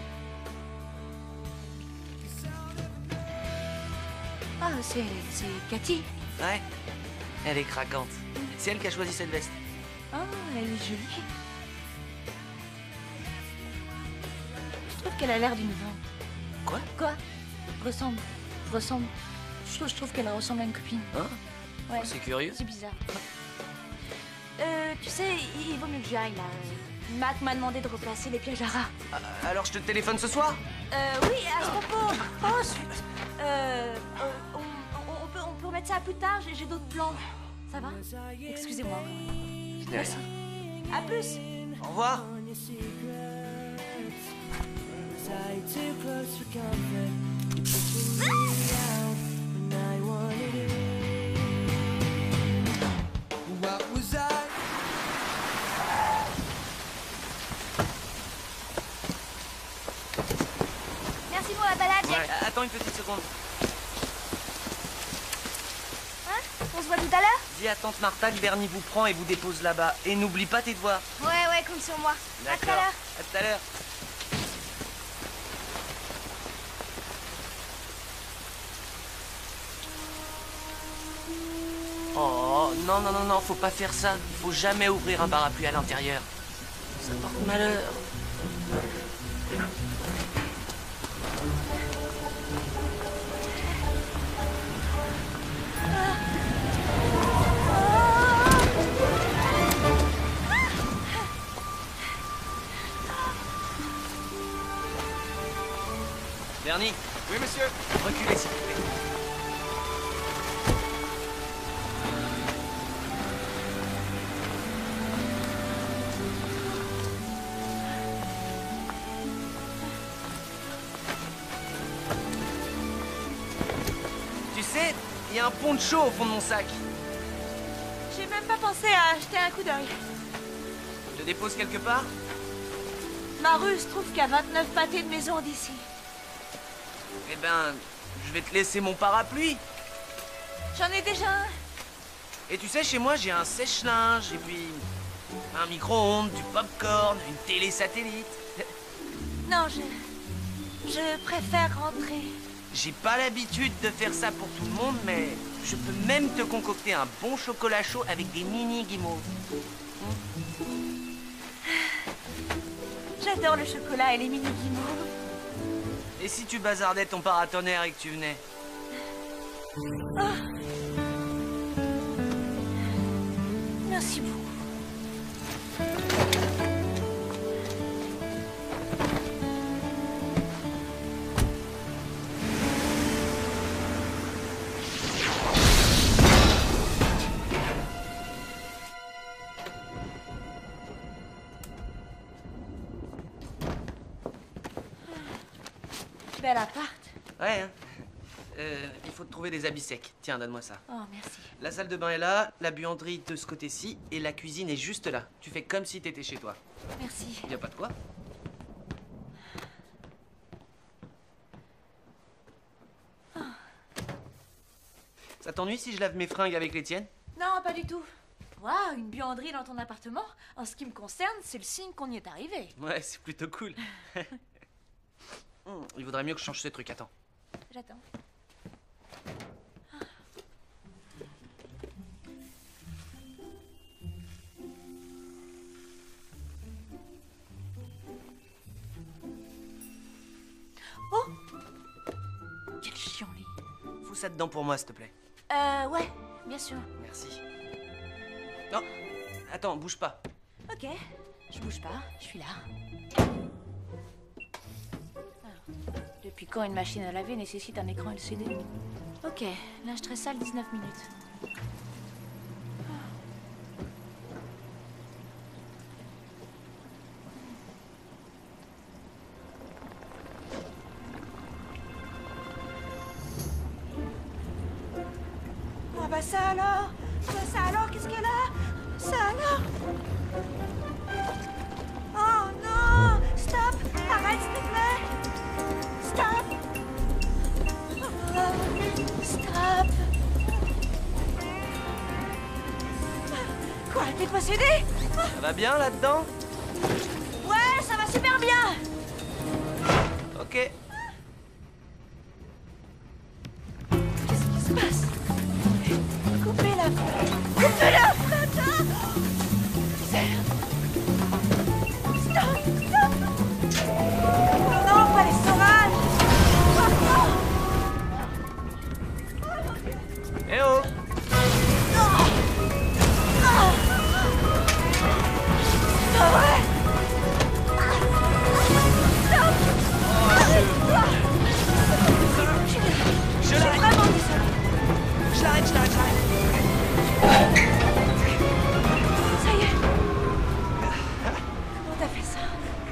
Ah, c'est Cathy. Ouais, elle est craquante. C'est elle qui a choisi cette veste. Oh, elle est jolie. Je trouve qu'elle a l'air d'une vente. Quoi? Quoi? Ressemble. Je trouve qu'elle ressemble à une copine. Hein? Ouais. C'est curieux. C'est bizarre. Tu sais, il vaut mieux que j'y aille, là. Mac m'a demandé de replacer les pièges à rats. Alors je te téléphone ce soir? Oui, à ce propos. Oh, zut. On peut remettre ça plus tard, j'ai d'autres plans. Ça va? Excusez-moi. Merci. À plus. Au revoir. Merci pour la balade, Jack. Ouais, attends une petite seconde. Hein? On se voit tout à l'heure? Dis à tante Martha que Bernie vous prend et vous dépose là-bas. Et n'oublie pas tes devoirs. Ouais, compte sur moi. À tout à l'heure. À tout à l'heure. Oh, non, faut pas faire ça. Faut jamais ouvrir un parapluie à l'intérieur. Ça porte malheur. Bernie. Oui, monsieur. Reculez, s'il vous plaît. Tu sais, il y a un poncho au fond de mon sac. J'ai même pas pensé à jeter un coup d'œil. Je te dépose quelque part? Ma rue se trouve qu'à 29 pâtés de maison d'ici. Eh ben, je vais te laisser mon parapluie. J'en ai déjà un. Et tu sais, chez moi, j'ai un sèche-linge, et puis un micro-ondes, du popcorn, une télé satellite. Non, je préfère rentrer. J'ai pas l'habitude de faire ça pour tout le monde, mais je peux même te concocter un bon chocolat chaud avec des mini guimauves. J'adore le chocolat et les mini guimauves. Et si tu bazardais ton paratonnerre et que tu venais? Oh. Merci beaucoup. Bel appart. Ouais, hein. Il faut te trouver des habits secs. Tiens, donne-moi ça. Oh, merci. La salle de bain est là, la buanderie de ce côté-ci, et la cuisine est juste là. Tu fais comme si t'étais chez toi. Merci. Y a pas de quoi. Oh. Ça t'ennuie si je lave mes fringues avec les tiennes? Non, pas du tout. Waouh, une buanderie dans ton appartement? En ce qui me concerne, c'est le signe qu'on y est arrivé. Ouais, c'est plutôt cool. Il vaudrait mieux que je change ces trucs. Attends. J'attends. Oh! Quel chiant. ça dedans pour moi, s'il te plaît. Ouais, bien sûr. Merci. Non, attends, bouge pas. Ok, je bouge pas, je suis là. Alors, depuis quand une machine à laver nécessite un écran LCD? Ok, linge très sale, 19 minutes. Ah bah ça alors? Ça alors, qu'est-ce qu'elle a? Ça alors? Oh non! Stop! Arrête, s'il te plaît! Stop! Stop! Quoi? T'es possédée? Ça va bien là-dedans? Ouais, ça va super bien! Ok. Qu'est-ce qui se passe? Coupez-la! Coupez-la! Attends! Stop! Stop! Oh non, pas les sauvages! Eh oh! C'est pas vrai! Stop! Je l'arrête! Vraiment désolée! Je l'arrête! Ça y est! Comment t'as fait ça?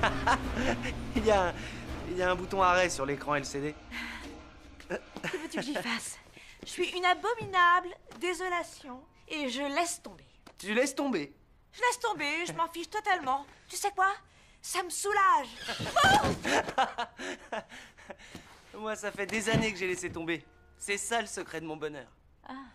Il y a un bouton arrêt sur l'écran LCD. Que veux-tu que j'y fasse? Je suis une abominable désolation et je laisse tomber. Tu laisses tomber. Je laisse tomber, je m'en fiche totalement. Tu sais quoi? Ça me soulage. Moi, ça fait des années que j'ai laissé tomber. C'est ça le secret de mon bonheur. Ah.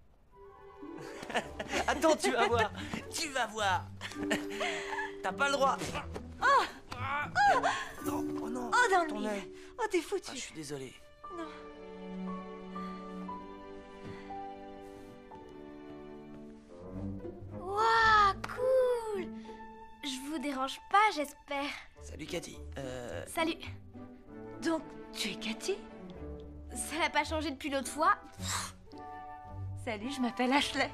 Attends, tu vas voir. Tu vas voir. T'as pas le droit. Oh, Non, oh non. oh dans le ton mille. œil. Oh, t'es foutu. Ah, je suis désolé. Non. Waouh, cool! Je vous dérange pas, j'espère. Salut Cathy. Salut. Donc, tu es Cathy? Ça n'a pas changé depuis l'autre fois. Salut, je m'appelle Ashley.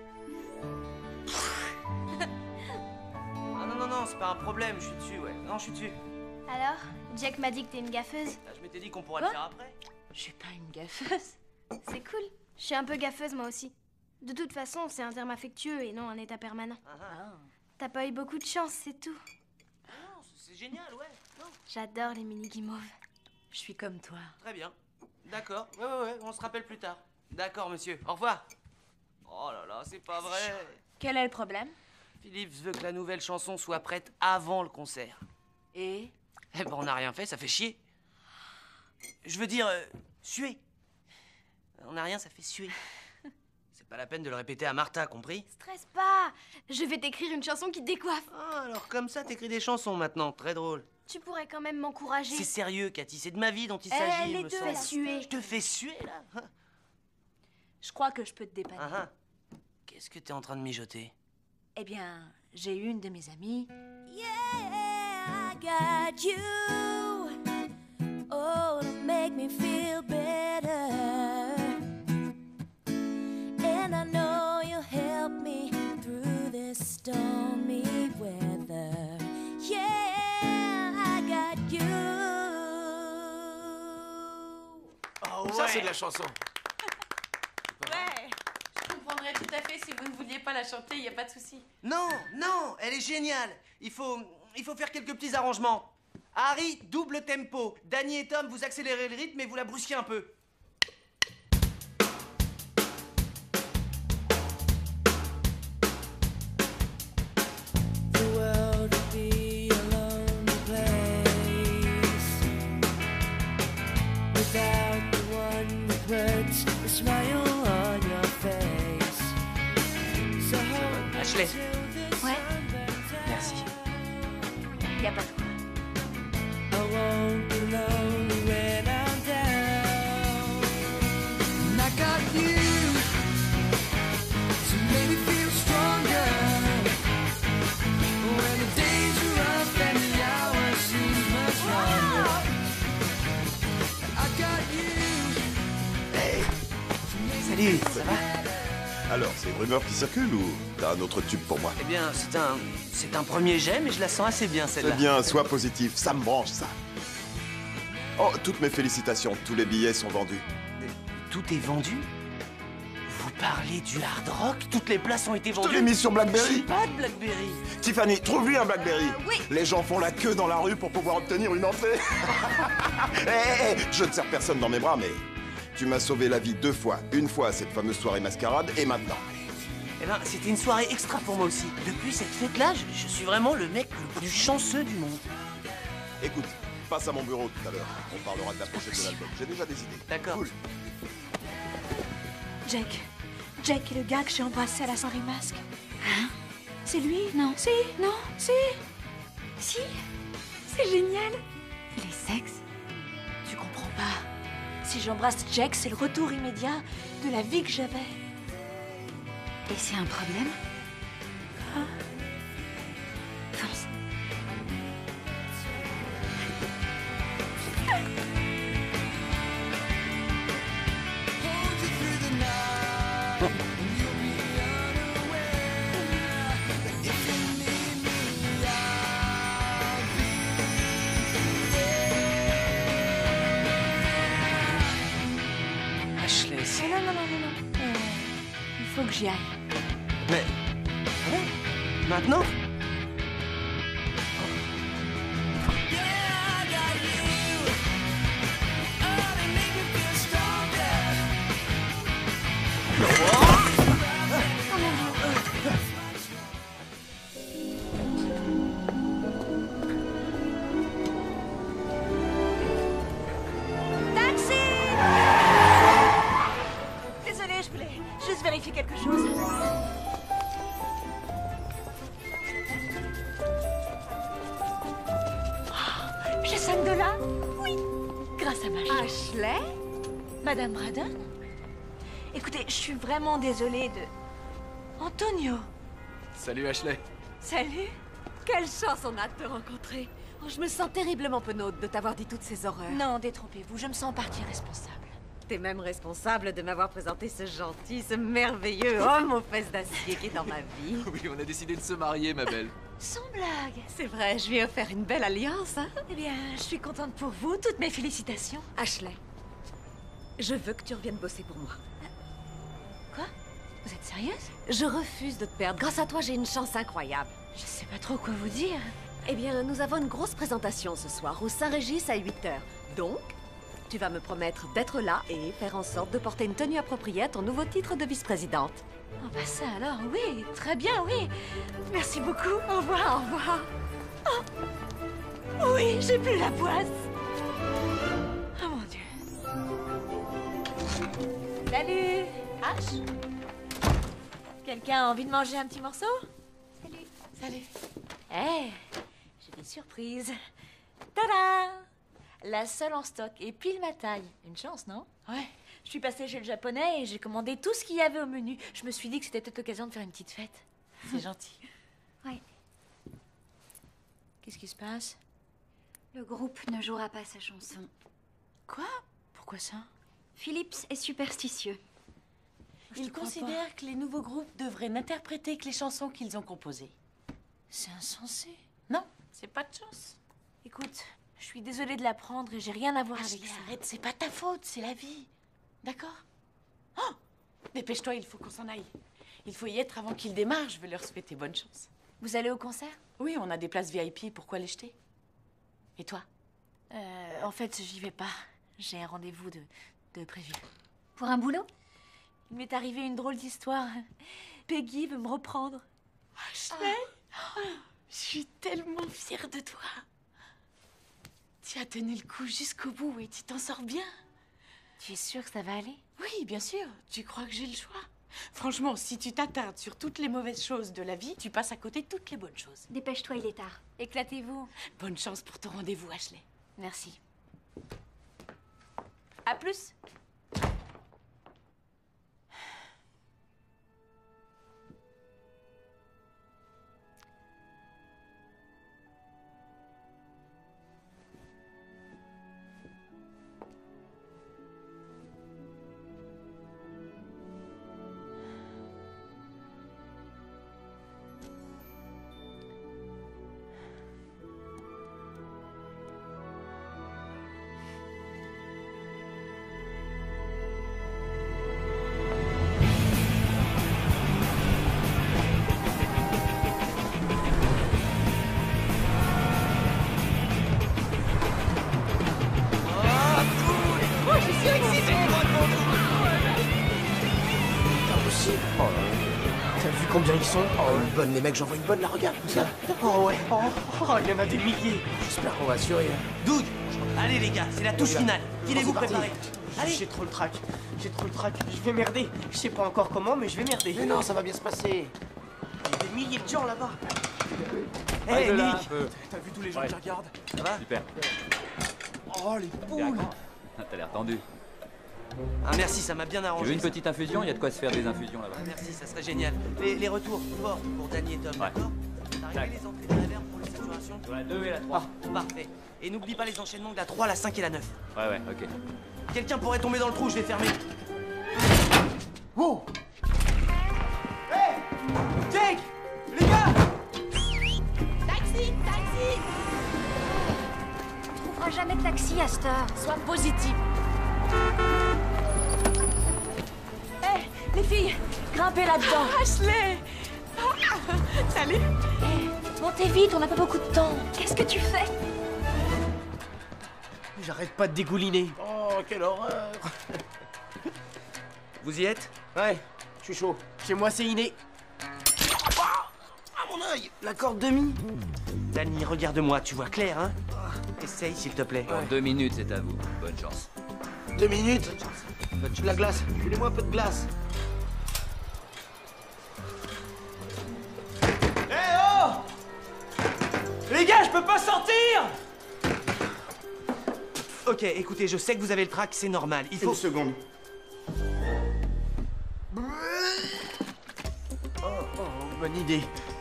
Ah non, c'est pas un problème, je suis dessus, ouais. Non, je suis dessus. Alors, Jack m'a dit que t'es une gaffeuse. Ah, je m'étais dit qu'on pourrait Quoi? le faire après. Je suis pas une gaffeuse. C'est cool. Je suis un peu gaffeuse moi aussi. De toute façon, c'est un terme affectueux et non un état permanent. T'as pas eu beaucoup de chance, c'est tout. Non, c'est génial, ouais. Non. J'adore les mini guimauves. Je suis comme toi. Très bien. D'accord. Ouais, on se rappelle plus tard. D'accord, monsieur. Au revoir. Oh là là, c'est pas vrai. Quel est le problème? Philippe veut que la nouvelle chanson soit prête avant le concert. Et? Eh ben, on n'a rien fait, ça fait chier. Je veux dire, suer. On n'a rien, ça fait suer. C'est pas la peine de le répéter à Martha, compris? Stresse pas. Je vais t'écrire une chanson qui te décoiffe. Ah, alors comme ça, t'écris des chansons maintenant. Très drôle. Tu pourrais quand même m'encourager. C'est sérieux, Cathy, c'est de ma vie dont il s'agit, les me deux, semble. la suer. Je te fais suer, là. Je crois que je peux te dépanner. Ah. Qu'est-ce que t'es en train de mijoter? Eh bien, j'ai eu une de mes amies. Yeah, I got you. Oh, to make me feel better. And I know you'll help me through this stormy weather. Yeah, I got you. Oh, Ça, c'est de la chanson. Ouais. Je comprendrais tout à fait si vous ne vouliez pas la chanter, il n'y a pas de souci. Non, elle est géniale. Il faut faire quelques petits arrangements. Harry, double tempo. Danny et Tom, vous accélérez le rythme et vous la brusquez un peu. The world would be a lonely place without the one that puts a smile on your face. So hold Ashley. Ouais. Merci. Y a pas de quoi. I won't be lonely when I'm down. And I got you to make me feel stronger when the days are rough and the hours seem much longer. I got you. Hey, Salut, ça va? Alors, c'est une rumeur qui circule ou t'as un autre tube pour moi? Eh bien, c'est un premier jet, mais je la sens assez bien, celle-là. C'est bien, sois positif, ça me branche, ça. Oh, toutes mes félicitations, tous les billets sont vendus. Tout est vendu? Vous parlez du hard rock? Toutes les places ont été vendues? Je te l'ai mis sur Blackberry. J'ai pas de Blackberry. Tiffany, trouve-lui un Blackberry. Oui. Les gens font la queue dans la rue pour pouvoir obtenir une entrée. Hé, je ne serre personne dans mes bras, mais tu m'as sauvé la vie 2 fois. Une fois à cette fameuse soirée mascarade et maintenant. Eh ben, c'était une soirée extra pour moi aussi. Depuis cette fête-là, je suis vraiment le mec le plus chanceux du monde. Écoute, passe à mon bureau tout à l'heure. On parlera de la pochette de l'album. J'ai déjà des idées. D'accord. Cool. Jake est le gars que j'ai embrassé à la soirée masque. Hein? C'est lui? Non. Si, non, si. Si. C'est génial. Il est sexe. Tu comprends pas. Si j'embrasse Jake, c'est le retour immédiat de la vie que j'avais. Et c'est un problème? Hein? Fonce. Ashley, Non. Il faut que j'y aille. Mais... Ouais. Maintenant? Taxi! Désolée, je voulais juste vérifier quelque chose. J'ai $5. Oui, grâce à ma chance. Ashley? Madame Braddon? Écoutez, je suis vraiment désolée de... Antonio! Salut Ashley. Salut. Quelle chance on a de te rencontrer. Oh, je me sens terriblement penaude de t'avoir dit toutes ces horreurs. Non, détrompez-vous, je me sens en partie responsable. T'es même responsable de m'avoir présenté ce gentil, ce merveilleux homme aux fesses d'acier qui est dans ma vie. Oui, on a décidé de se marier, ma belle. Sans blague. C'est vrai, je lui ai offert une belle alliance, hein? Eh bien, je suis contente pour vous. Toutes mes félicitations. Ashley, je veux que tu reviennes bosser pour moi. Quoi? Vous êtes sérieuse? Je refuse de te perdre. Grâce à toi, j'ai une chance incroyable. Je sais pas trop quoi vous dire. Eh bien, nous avons une grosse présentation ce soir au Saint-Régis à 8h. Donc, tu vas me promettre d'être là et faire en sorte de porter une tenue appropriée à ton nouveau titre de vice-présidente. Oh bah ça alors, oui, très bien, oui. Merci beaucoup, au revoir, au revoir. Oh. Oui, j'ai plus la poisse. Oh mon Dieu. Salut, H. Quelqu'un a envie de manger un petit morceau? Salut. Salut. Eh, j'ai des surprises. Tada! La seule en stock et pile ma taille. Une chance, non? Ouais. Je suis passée chez le japonais et j'ai commandé tout ce qu'il y avait au menu. Je me suis dit que c'était peut-être l'occasion de faire une petite fête. C'est gentil. Ouais. Qu'est-ce qui se passe? Le groupe ne jouera pas sa chanson. Quoi? Pourquoi ça? Phillips est superstitieux. Il considère que les nouveaux groupes devraient n'interpréter que les chansons qu'ils ont composées. C'est insensé. Non, c'est pas de chance. Écoute, je suis désolée de l'apprendre et j'ai rien à voir avec Ashley, ça. arrête, c'est pas ta faute, c'est la vie. D'accord? Oh! Dépêche-toi, il faut qu'on s'en aille. Il faut y être avant qu'ils démarrent, je veux leur souhaiter bonne chance. Vous allez au concert? Oui, on a des places VIP, pourquoi les jeter? Et toi? En fait, j'y vais pas. J'ai un rendez-vous de prévu. Pour un boulot? Il m'est arrivé une drôle d'histoire. Peggy veut me reprendre. Ashley, je suis tellement fière de toi. Tu as tenu le coup jusqu'au bout et tu t'en sors bien. Tu es sûre que ça va aller? Oui, bien sûr. Tu crois que j'ai le choix? Franchement, si tu t'attardes sur toutes les mauvaises choses de la vie, tu passes à côté de toutes les bonnes choses. Dépêche-toi, il est tard. Éclatez-vous. Bonne chance pour ton rendez-vous, Ashley. Merci. À plus. ils sont. Oh, une bonne, les mecs, j'en vois une bonne, là, regarde. Tiens. Oh, ouais. Oh, il y en a des milliers. J'espère qu'on va assurer. Doug, allez les gars, c'est la touche finale. Filez-vous préparés. Allez. J'ai trop le trac. J'ai trop le trac. Je vais merder. Je sais pas encore comment, mais je vais merder. Mais non, ça va bien se passer. Il y a des milliers de gens là-bas. Hé, Nick, t'as vu tous les gens qui regardent? Ça va? Super. Oh, les poules. T'as l'air tendu. Ah merci, ça m'a bien arrangé. Tu veux une petite infusion? Il y a de quoi se faire des infusions là-bas. Ah, merci, ça serait génial. Les retours, fort pour Danny et Tom, d'accord? T'as réglé les entrées de la verbe pour les saturations? Sur la 2 et la 3. Ah, parfait. Et n'oublie pas les enchaînements de la 3, la 5 et la 9. Ouais, ok. Quelqu'un pourrait tomber dans le trou, je vais fermer. Wow. Hey Jake, les gars! Taxi! On trouvera jamais de taxi à cette heure. Sois positif. Hé, les filles, grimpez là-dedans. Ashley! Salut! Montez vite, on n'a pas beaucoup de temps. Qu'est-ce que tu fais? J'arrête pas de dégouliner. Oh, quelle horreur. Vous y êtes? Ouais, je suis chaud. Chez moi, c'est inné. Ah, mon œil! La corde demi. Danny, regarde-moi, tu vois clair, hein? Essaye, s'il te plaît. Dans 2 minutes, c'est à vous. Bonne chance. 2 minutes. La glace. Filez-moi un peu de glace. Hé oh! Les gars, je peux pas sortir! Ok, écoutez, je sais que vous avez le trac, c'est normal. Il faut... Une seconde. Bonne idée.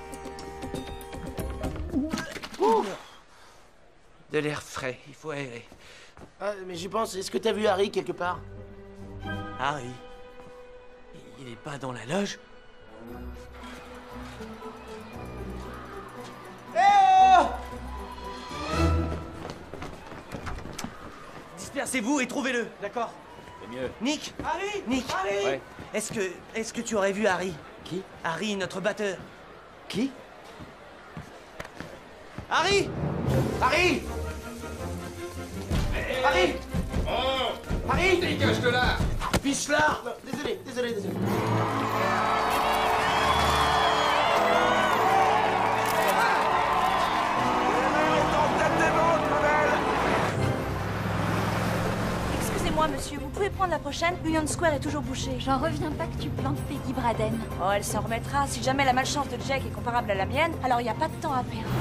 De l'air frais, il faut aérer. Ah, mais j'y pense, est-ce que t'as vu Harry quelque part? Harry? Il est pas dans la loge? Eh oh! Dispersez-vous et trouvez-le, d'accord? C'est mieux. Nick! Harry! Nick! Harry! Ouais. Est-ce que tu aurais vu Harry? Qui? Harry, notre batteur. Qui? Harry! Harry! Harry! Harry! Dégage de là! Fiche-là! Désolé. Excusez-moi, monsieur, vous pouvez prendre la prochaine? Union Square est toujours bouchée. J'en reviens pas que tu plantes Peggy Braden. Oh, elle s'en remettra. Si jamais la malchance de Jack est comparable à la mienne, alors il n'y a pas de temps à perdre.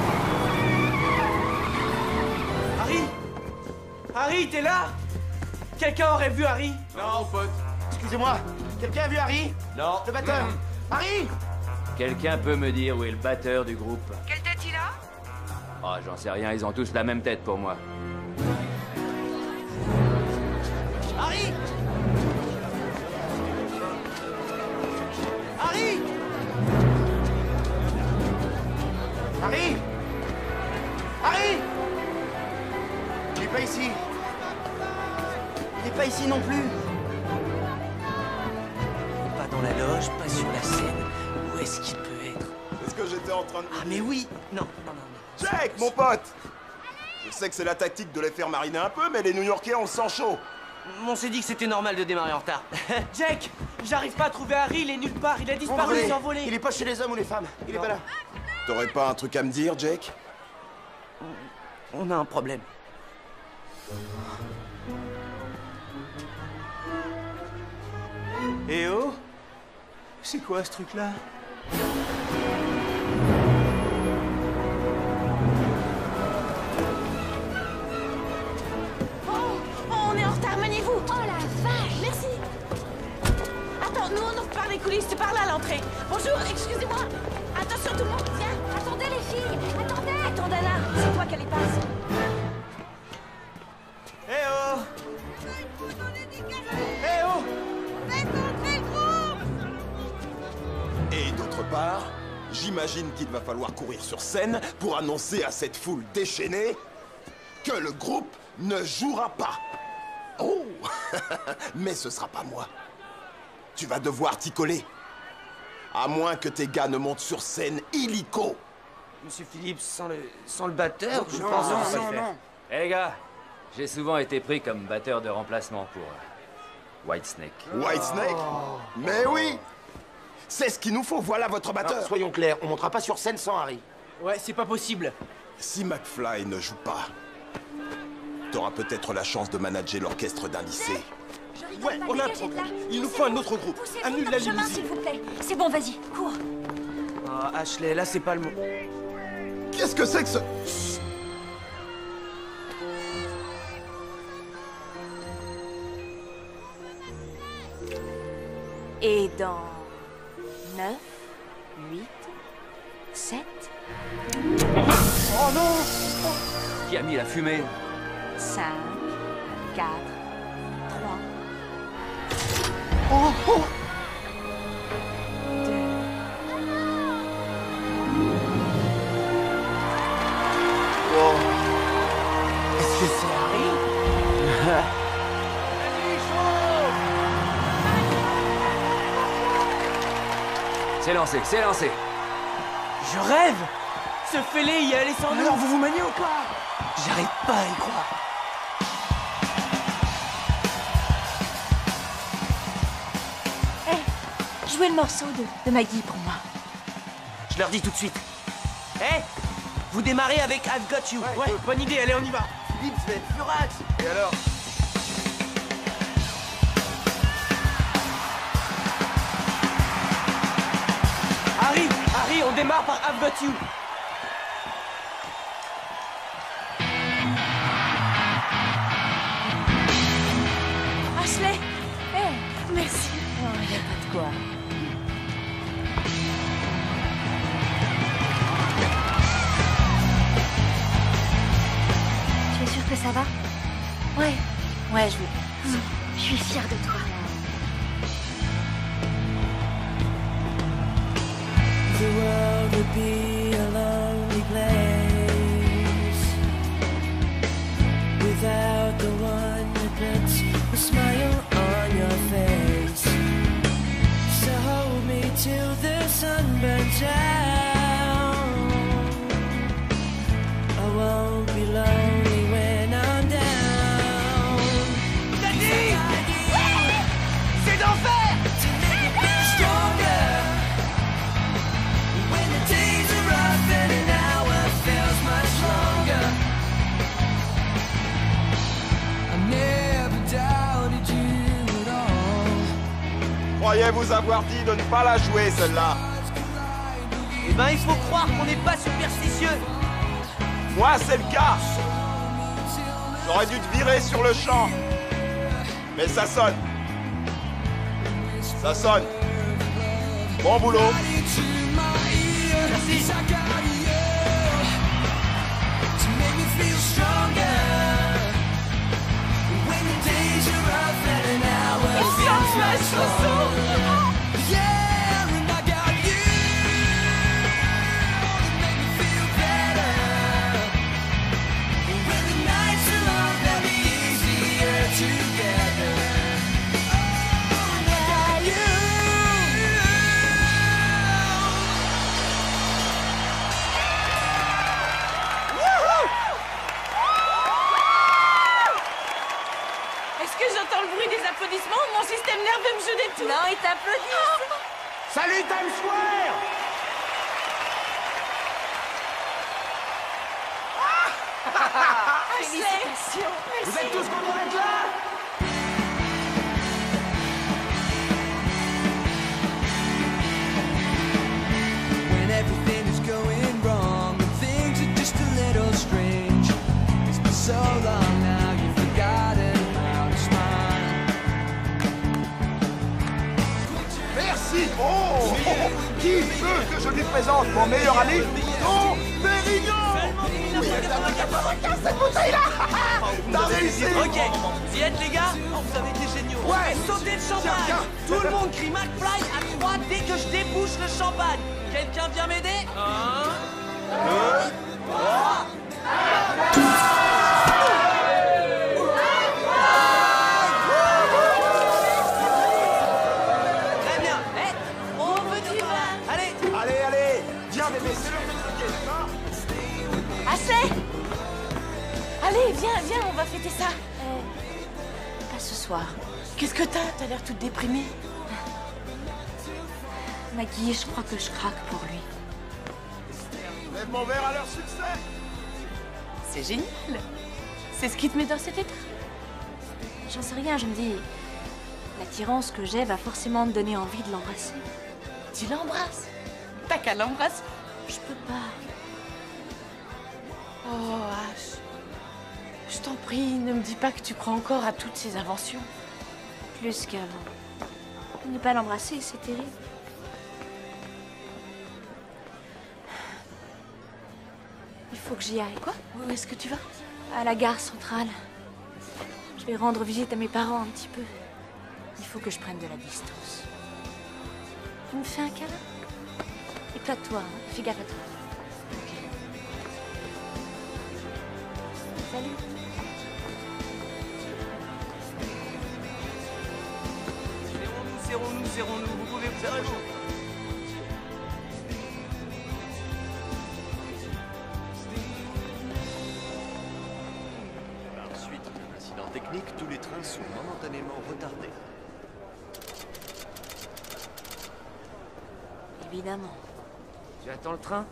Harry! Harry, t'es là? Quelqu'un aurait vu Harry? Non, pote. Excusez-moi, quelqu'un a vu Harry? Non. Le batteur? Harry! Quelqu'un peut me dire où est le batteur du groupe? Quelle tête il a? Oh, j'en sais rien, ils ont tous la même tête pour moi. Harry! Harry! Harry! Harry! Il est pas ici. Il est pas ici non plus. Pas dans la loge, pas sur la scène. Où est-ce qu'il peut être? C'est ce que j'étais en train de... Ah mais oui! Non. Jake, mon pote! Je sais que c'est la tactique de les faire mariner un peu, mais les New-Yorkais, on se sent chaud. On s'est dit que c'était normal de démarrer en retard. Jack, j'arrive pas à trouver Harry, il est nulle part, il a disparu, il s'est envolé. Il est pas chez les hommes ou les femmes, il est pas là. T'aurais pas un truc à me dire, Jake? On a un problème. Eh oh? C'est quoi ce truc-là? On est en retard, maniez-vous. Oh la vache! Merci. Attends, nous on ouvre par les coulisses, c'est par là l'entrée. Bonjour, excusez-moi. Attention tout le monde, viens. Attendez les filles! Attendez! Attends, Dana, c'est toi qui les passe. Eh oh! Eh oh! Et d'autre part, j'imagine qu'il va falloir courir sur scène pour annoncer à cette foule déchaînée que le groupe ne jouera pas. Oh! Mais ce sera pas moi. Tu vas devoir t'y coller. À moins que tes gars ne montent sur scène illico. Monsieur Philippe, sans le batteur, je Non, pense non, que ça va non, le faire. non. Eh les gars, j'ai souvent été pris comme batteur de remplacement pour Whitesnake. Whitesnake? Mais oui! C'est ce qu'il nous faut, voilà votre batteur. Alors, soyons clairs, on montera pas sur scène sans Harry. Ouais, c'est pas possible. Si McFly ne joue pas, t'auras peut-être la chance de manager l'orchestre d'un lycée. Ouais, on a un problème. Il nous faut un autre groupe. Annule la chemin, limousine. s'il vous plaît. C'est bon, vas-y, cours. Ah, Ashley, là, c'est pas le mot. Qu'est-ce que c'est que ce... Et dans 9, 8, 7... Oh non! Qui a mis la fumée? 5, 4, 3... Oh, oh. 2... Oh. Est-ce que c'est Harry? C'est lancé, c'est lancé. Je rêve! Ce fêlé y est allé sans nous! Alors vous vous maniez ou pas? J'arrive pas à y croire. Jouez le morceau de Maggie pour moi. Je leur dis tout de suite. Hé! Vous démarrez avec I've Got You. Ouais, bonne idée, allez, on y va. Philippe, je vais être furax. Et alors? Harry, on démarre par I've Got You. Ashley, merci. Oh, y a pas de quoi. Tu es sûre que ça va? Ouais, je veux. Je suis fière de toi. The world would be a lonely place without the one that puts a smile on your face. So hold me till the sun burns out. I won't be lonely when I'm down. Daddy! C'est d'enfer! To make me feel stronger. When the days are rough and an hour feels much longer. I never doubted you at all. Croyez vous avoir dit de ne pas la jouer, celle-là. Eh ben, il faut croire qu'on n'est pas superstitieux. Moi, c'est le cas. J'aurais dû te virer sur le champ. Mais ça sonne. Ça sonne. Bon boulot. Merci. To make me feel stronger. When the days are rough and an hour feels much longer. Yeah, and I got you to make me feel better. When the nights are long, they'll be easier together. Oh, and I got you. Est-ce que j'entends le bruit des applaudissements ou mon système nerveux me joue des tours? Non, ils t'applaudissent. Salut Times Square. Félicitations. Vous êtes tous contents d'être là? When everything is going wrong and things are just a little strange. It's been so long now, you've forgotten how to smile. Merci. Oh, qui veut que je lui présente mon meilleur ami, Don Pérignon? Oui, évidemment, cette bouteille-là. T'as réussi. Ok, vous y êtes les gars? Oh, vous avez été géniaux. Ouais. Sautez le champagne. Tiens. Tout le monde crie McFly à 3 dès que je débouche le champagne. Quelqu'un vient m'aider? 1, 2, 3. Très bien. On veut du vin. Allez. Allez. Viens, bébé, c'est le truc, d'accord? Ashley. Allez, viens, on va fêter ça. Pas ce soir. Qu'est-ce que t'as? T'as l'air toute déprimée. Maggie, je crois que je craque pour lui. Lève mon verre à leur succès. C'est génial. C'est ce qui te met dans cet état. J'en sais rien, je me dis... L'attirance que j'ai va forcément me donner envie de l'embrasser. Tu l'embrasses? T'as qu'à l'embrasser. Je peux pas. Oh, H. Je t'en prie, ne me dis pas que tu crois encore à toutes ces inventions. Plus qu'avant. Ne pas l'embrasser, c'est terrible. Il faut que j'y aille. Quoi? Où est-ce que tu vas? À la gare centrale. Je vais rendre visite à mes parents un petit peu. Il faut que je prenne de la distance. Tu me fais un câlin? Éclate-toi, hein. Fais gaffe à toi. Ok. Salut. Serrons-nous, vous pouvez vous arrêter. Par suite d'un incident technique, tous les trains sont momentanément retardés. Évidemment. Tu attends le train?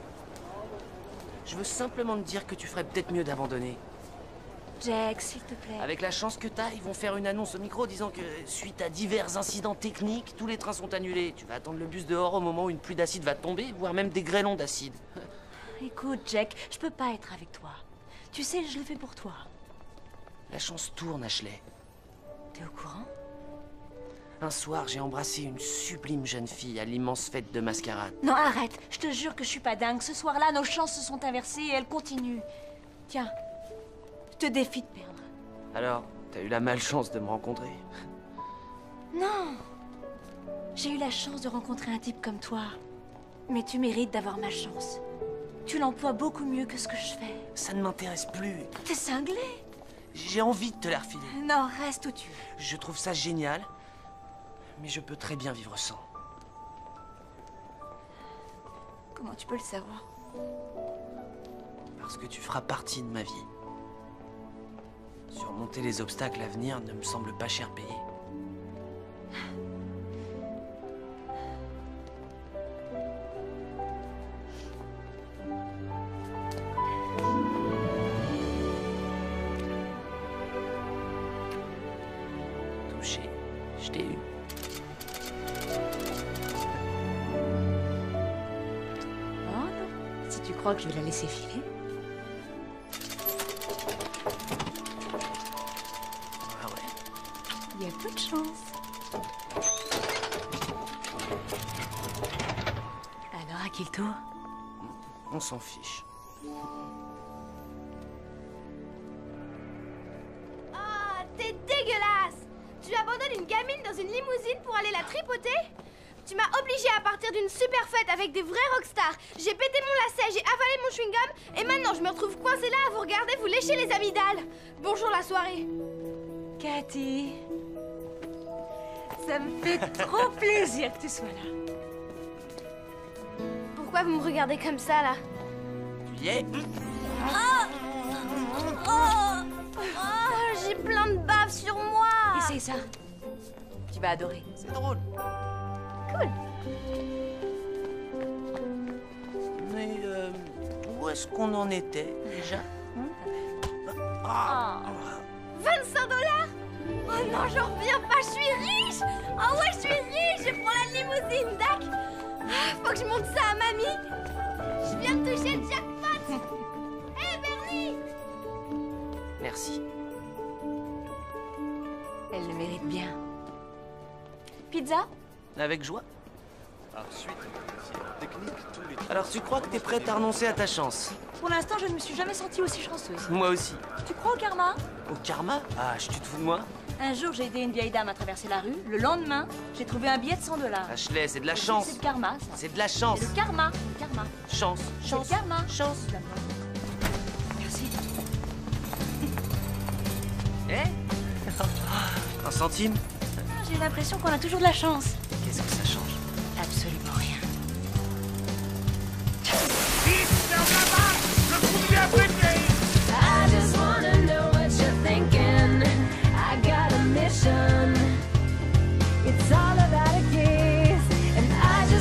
Je veux simplement te dire que tu ferais peut-être mieux d'abandonner. Jack, s'il te plaît. Avec la chance que t'as, ils vont faire une annonce au micro disant que, suite à divers incidents techniques, tous les trains sont annulés. Tu vas attendre le bus dehors au moment où une pluie d'acide va tomber, voire même des grêlons d'acide. Écoute, Jack, je peux pas être avec toi. Tu sais, je le fais pour toi. La chance tourne, Ashley. T'es au courant? Un soir, j'ai embrassé une sublime jeune fille à l'immense fête de mascarade. Non, arrête. Je te jure que je suis pas dingue. Ce soir-là, nos chances se sont inversées et elles continuent. Tiens, je te défie de perdre. Alors, t'as eu la malchance de me rencontrer? Non. J'ai eu la chance de rencontrer un type comme toi. Mais tu mérites d'avoir ma chance. Tu l'emploies beaucoup mieux que ce que je fais. Ça ne m'intéresse plus. T'es cinglé. J'ai envie de te la refiler. Non, reste où tu es. Je trouve ça génial, mais je peux très bien vivre sans. Comment tu peux le savoir? Parce que tu feras partie de ma vie. Surmonter les obstacles à venir ne me semble pas cher payé. Touché, je t'ai eu. Oh non. Si tu crois que je vais la laisser filer. Ah ouais. Il y a peu de chance. Alors, à qui le tour? On s'en fiche. Ah, t'es dégueulasse! Tu abandonnes une gamine dans une limousine pour aller la tripoter? Tu m'as obligée à partir d'une super fête avec des vrais rockstars. J'ai pété mon lacet, j'ai avalé mon chewing-gum et maintenant je me retrouve coincée là à vous regarder vous lécher les amygdales. Bonjour la soirée. Cathy, ça me fait trop plaisir que tu sois là. Pourquoi vous me regardez comme ça là? Tu y es? J'ai plein de bave sur moi. Essaye ça. Tu vas adorer. C'est drôle. Cool. Mais où est-ce qu'on en était déjà? 25 $? Oh non, j'en reviens pas, je suis riche. Oh ouais, je suis riche, je prends la limousine, dac. Faut que je monte ça à mamie. Je viens de toucher le jackpot. Hé, Bernie. Merci. Elle le mérite bien. Pizza? Avec joie. Par suite d'un incident technique, tous les trains Alors tu crois que t'es prête à renoncer à ta chance? Pour l'instant, je ne me suis jamais sentie aussi chanceuse. Moi aussi. Tu crois au karma? Au karma? Ah, tu te fous de moi? Un jour, j'ai aidé une vieille dame à traverser la rue. Le lendemain, j'ai trouvé un billet de 100 $. Ashley, c'est de la chance. C'est le karma, ça. C'est de la chance. C'est le karma. Le karma. Chance. Chance. C'est le karma. Chance. Merci. Eh? Un centime? J'ai l'impression qu'on a toujours de la chance. Qu'est-ce que ça change? Absolument rien. I just wanna know what you're thinking. I got a mission. It's all about a kiss, and I just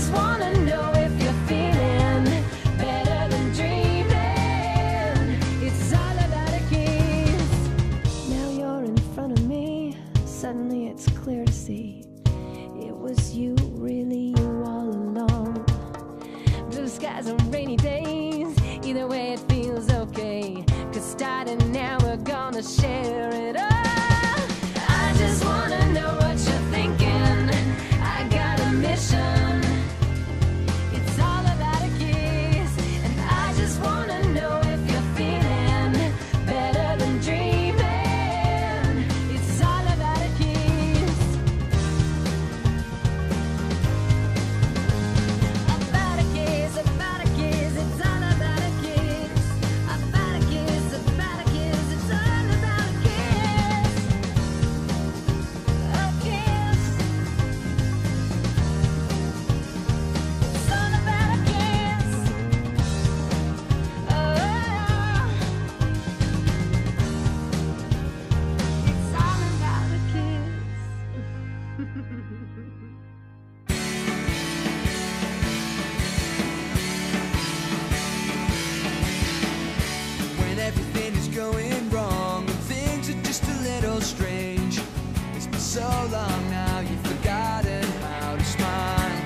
so long now, you've forgotten how to smile.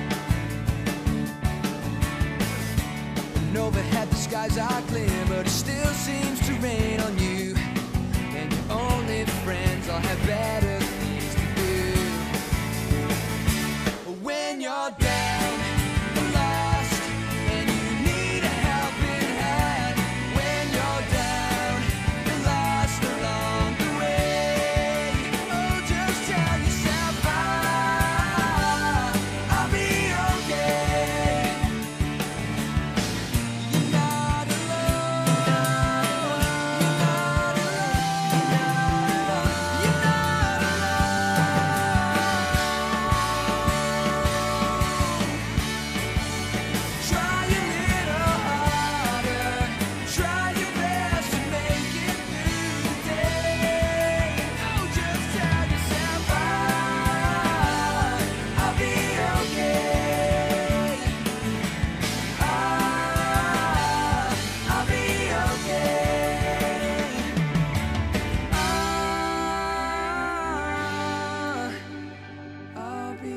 And overhead the skies are clear, but it still seems to rain on you. And your only friends all have better things to do. When you're down and lost, and you need a helping hand. When you're down and lost along the way, oh, just tell yourself I'll be okay. You're not alone. You're not alone. You're not alone. Try a little harder. Try your best to make it through the day. Oh, just tell yourself I'll be okay. I'll be okay. I'll be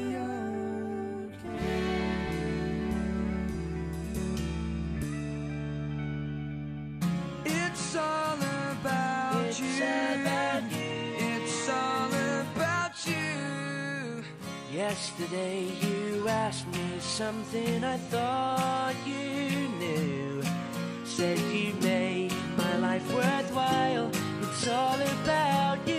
okay. It's all about you. It's all about you. Yesterday you asked me something I thought you knew. Said you made my life worthwhile. It's all about you.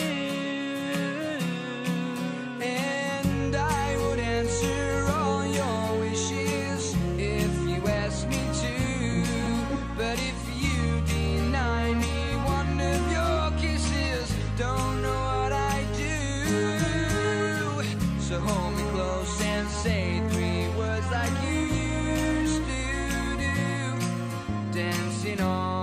And I would answer all your wishes if you asked me to. But if you deny me one of your kisses, don't know what I do. So hold me close and say 3 words like you used to do. Dancing on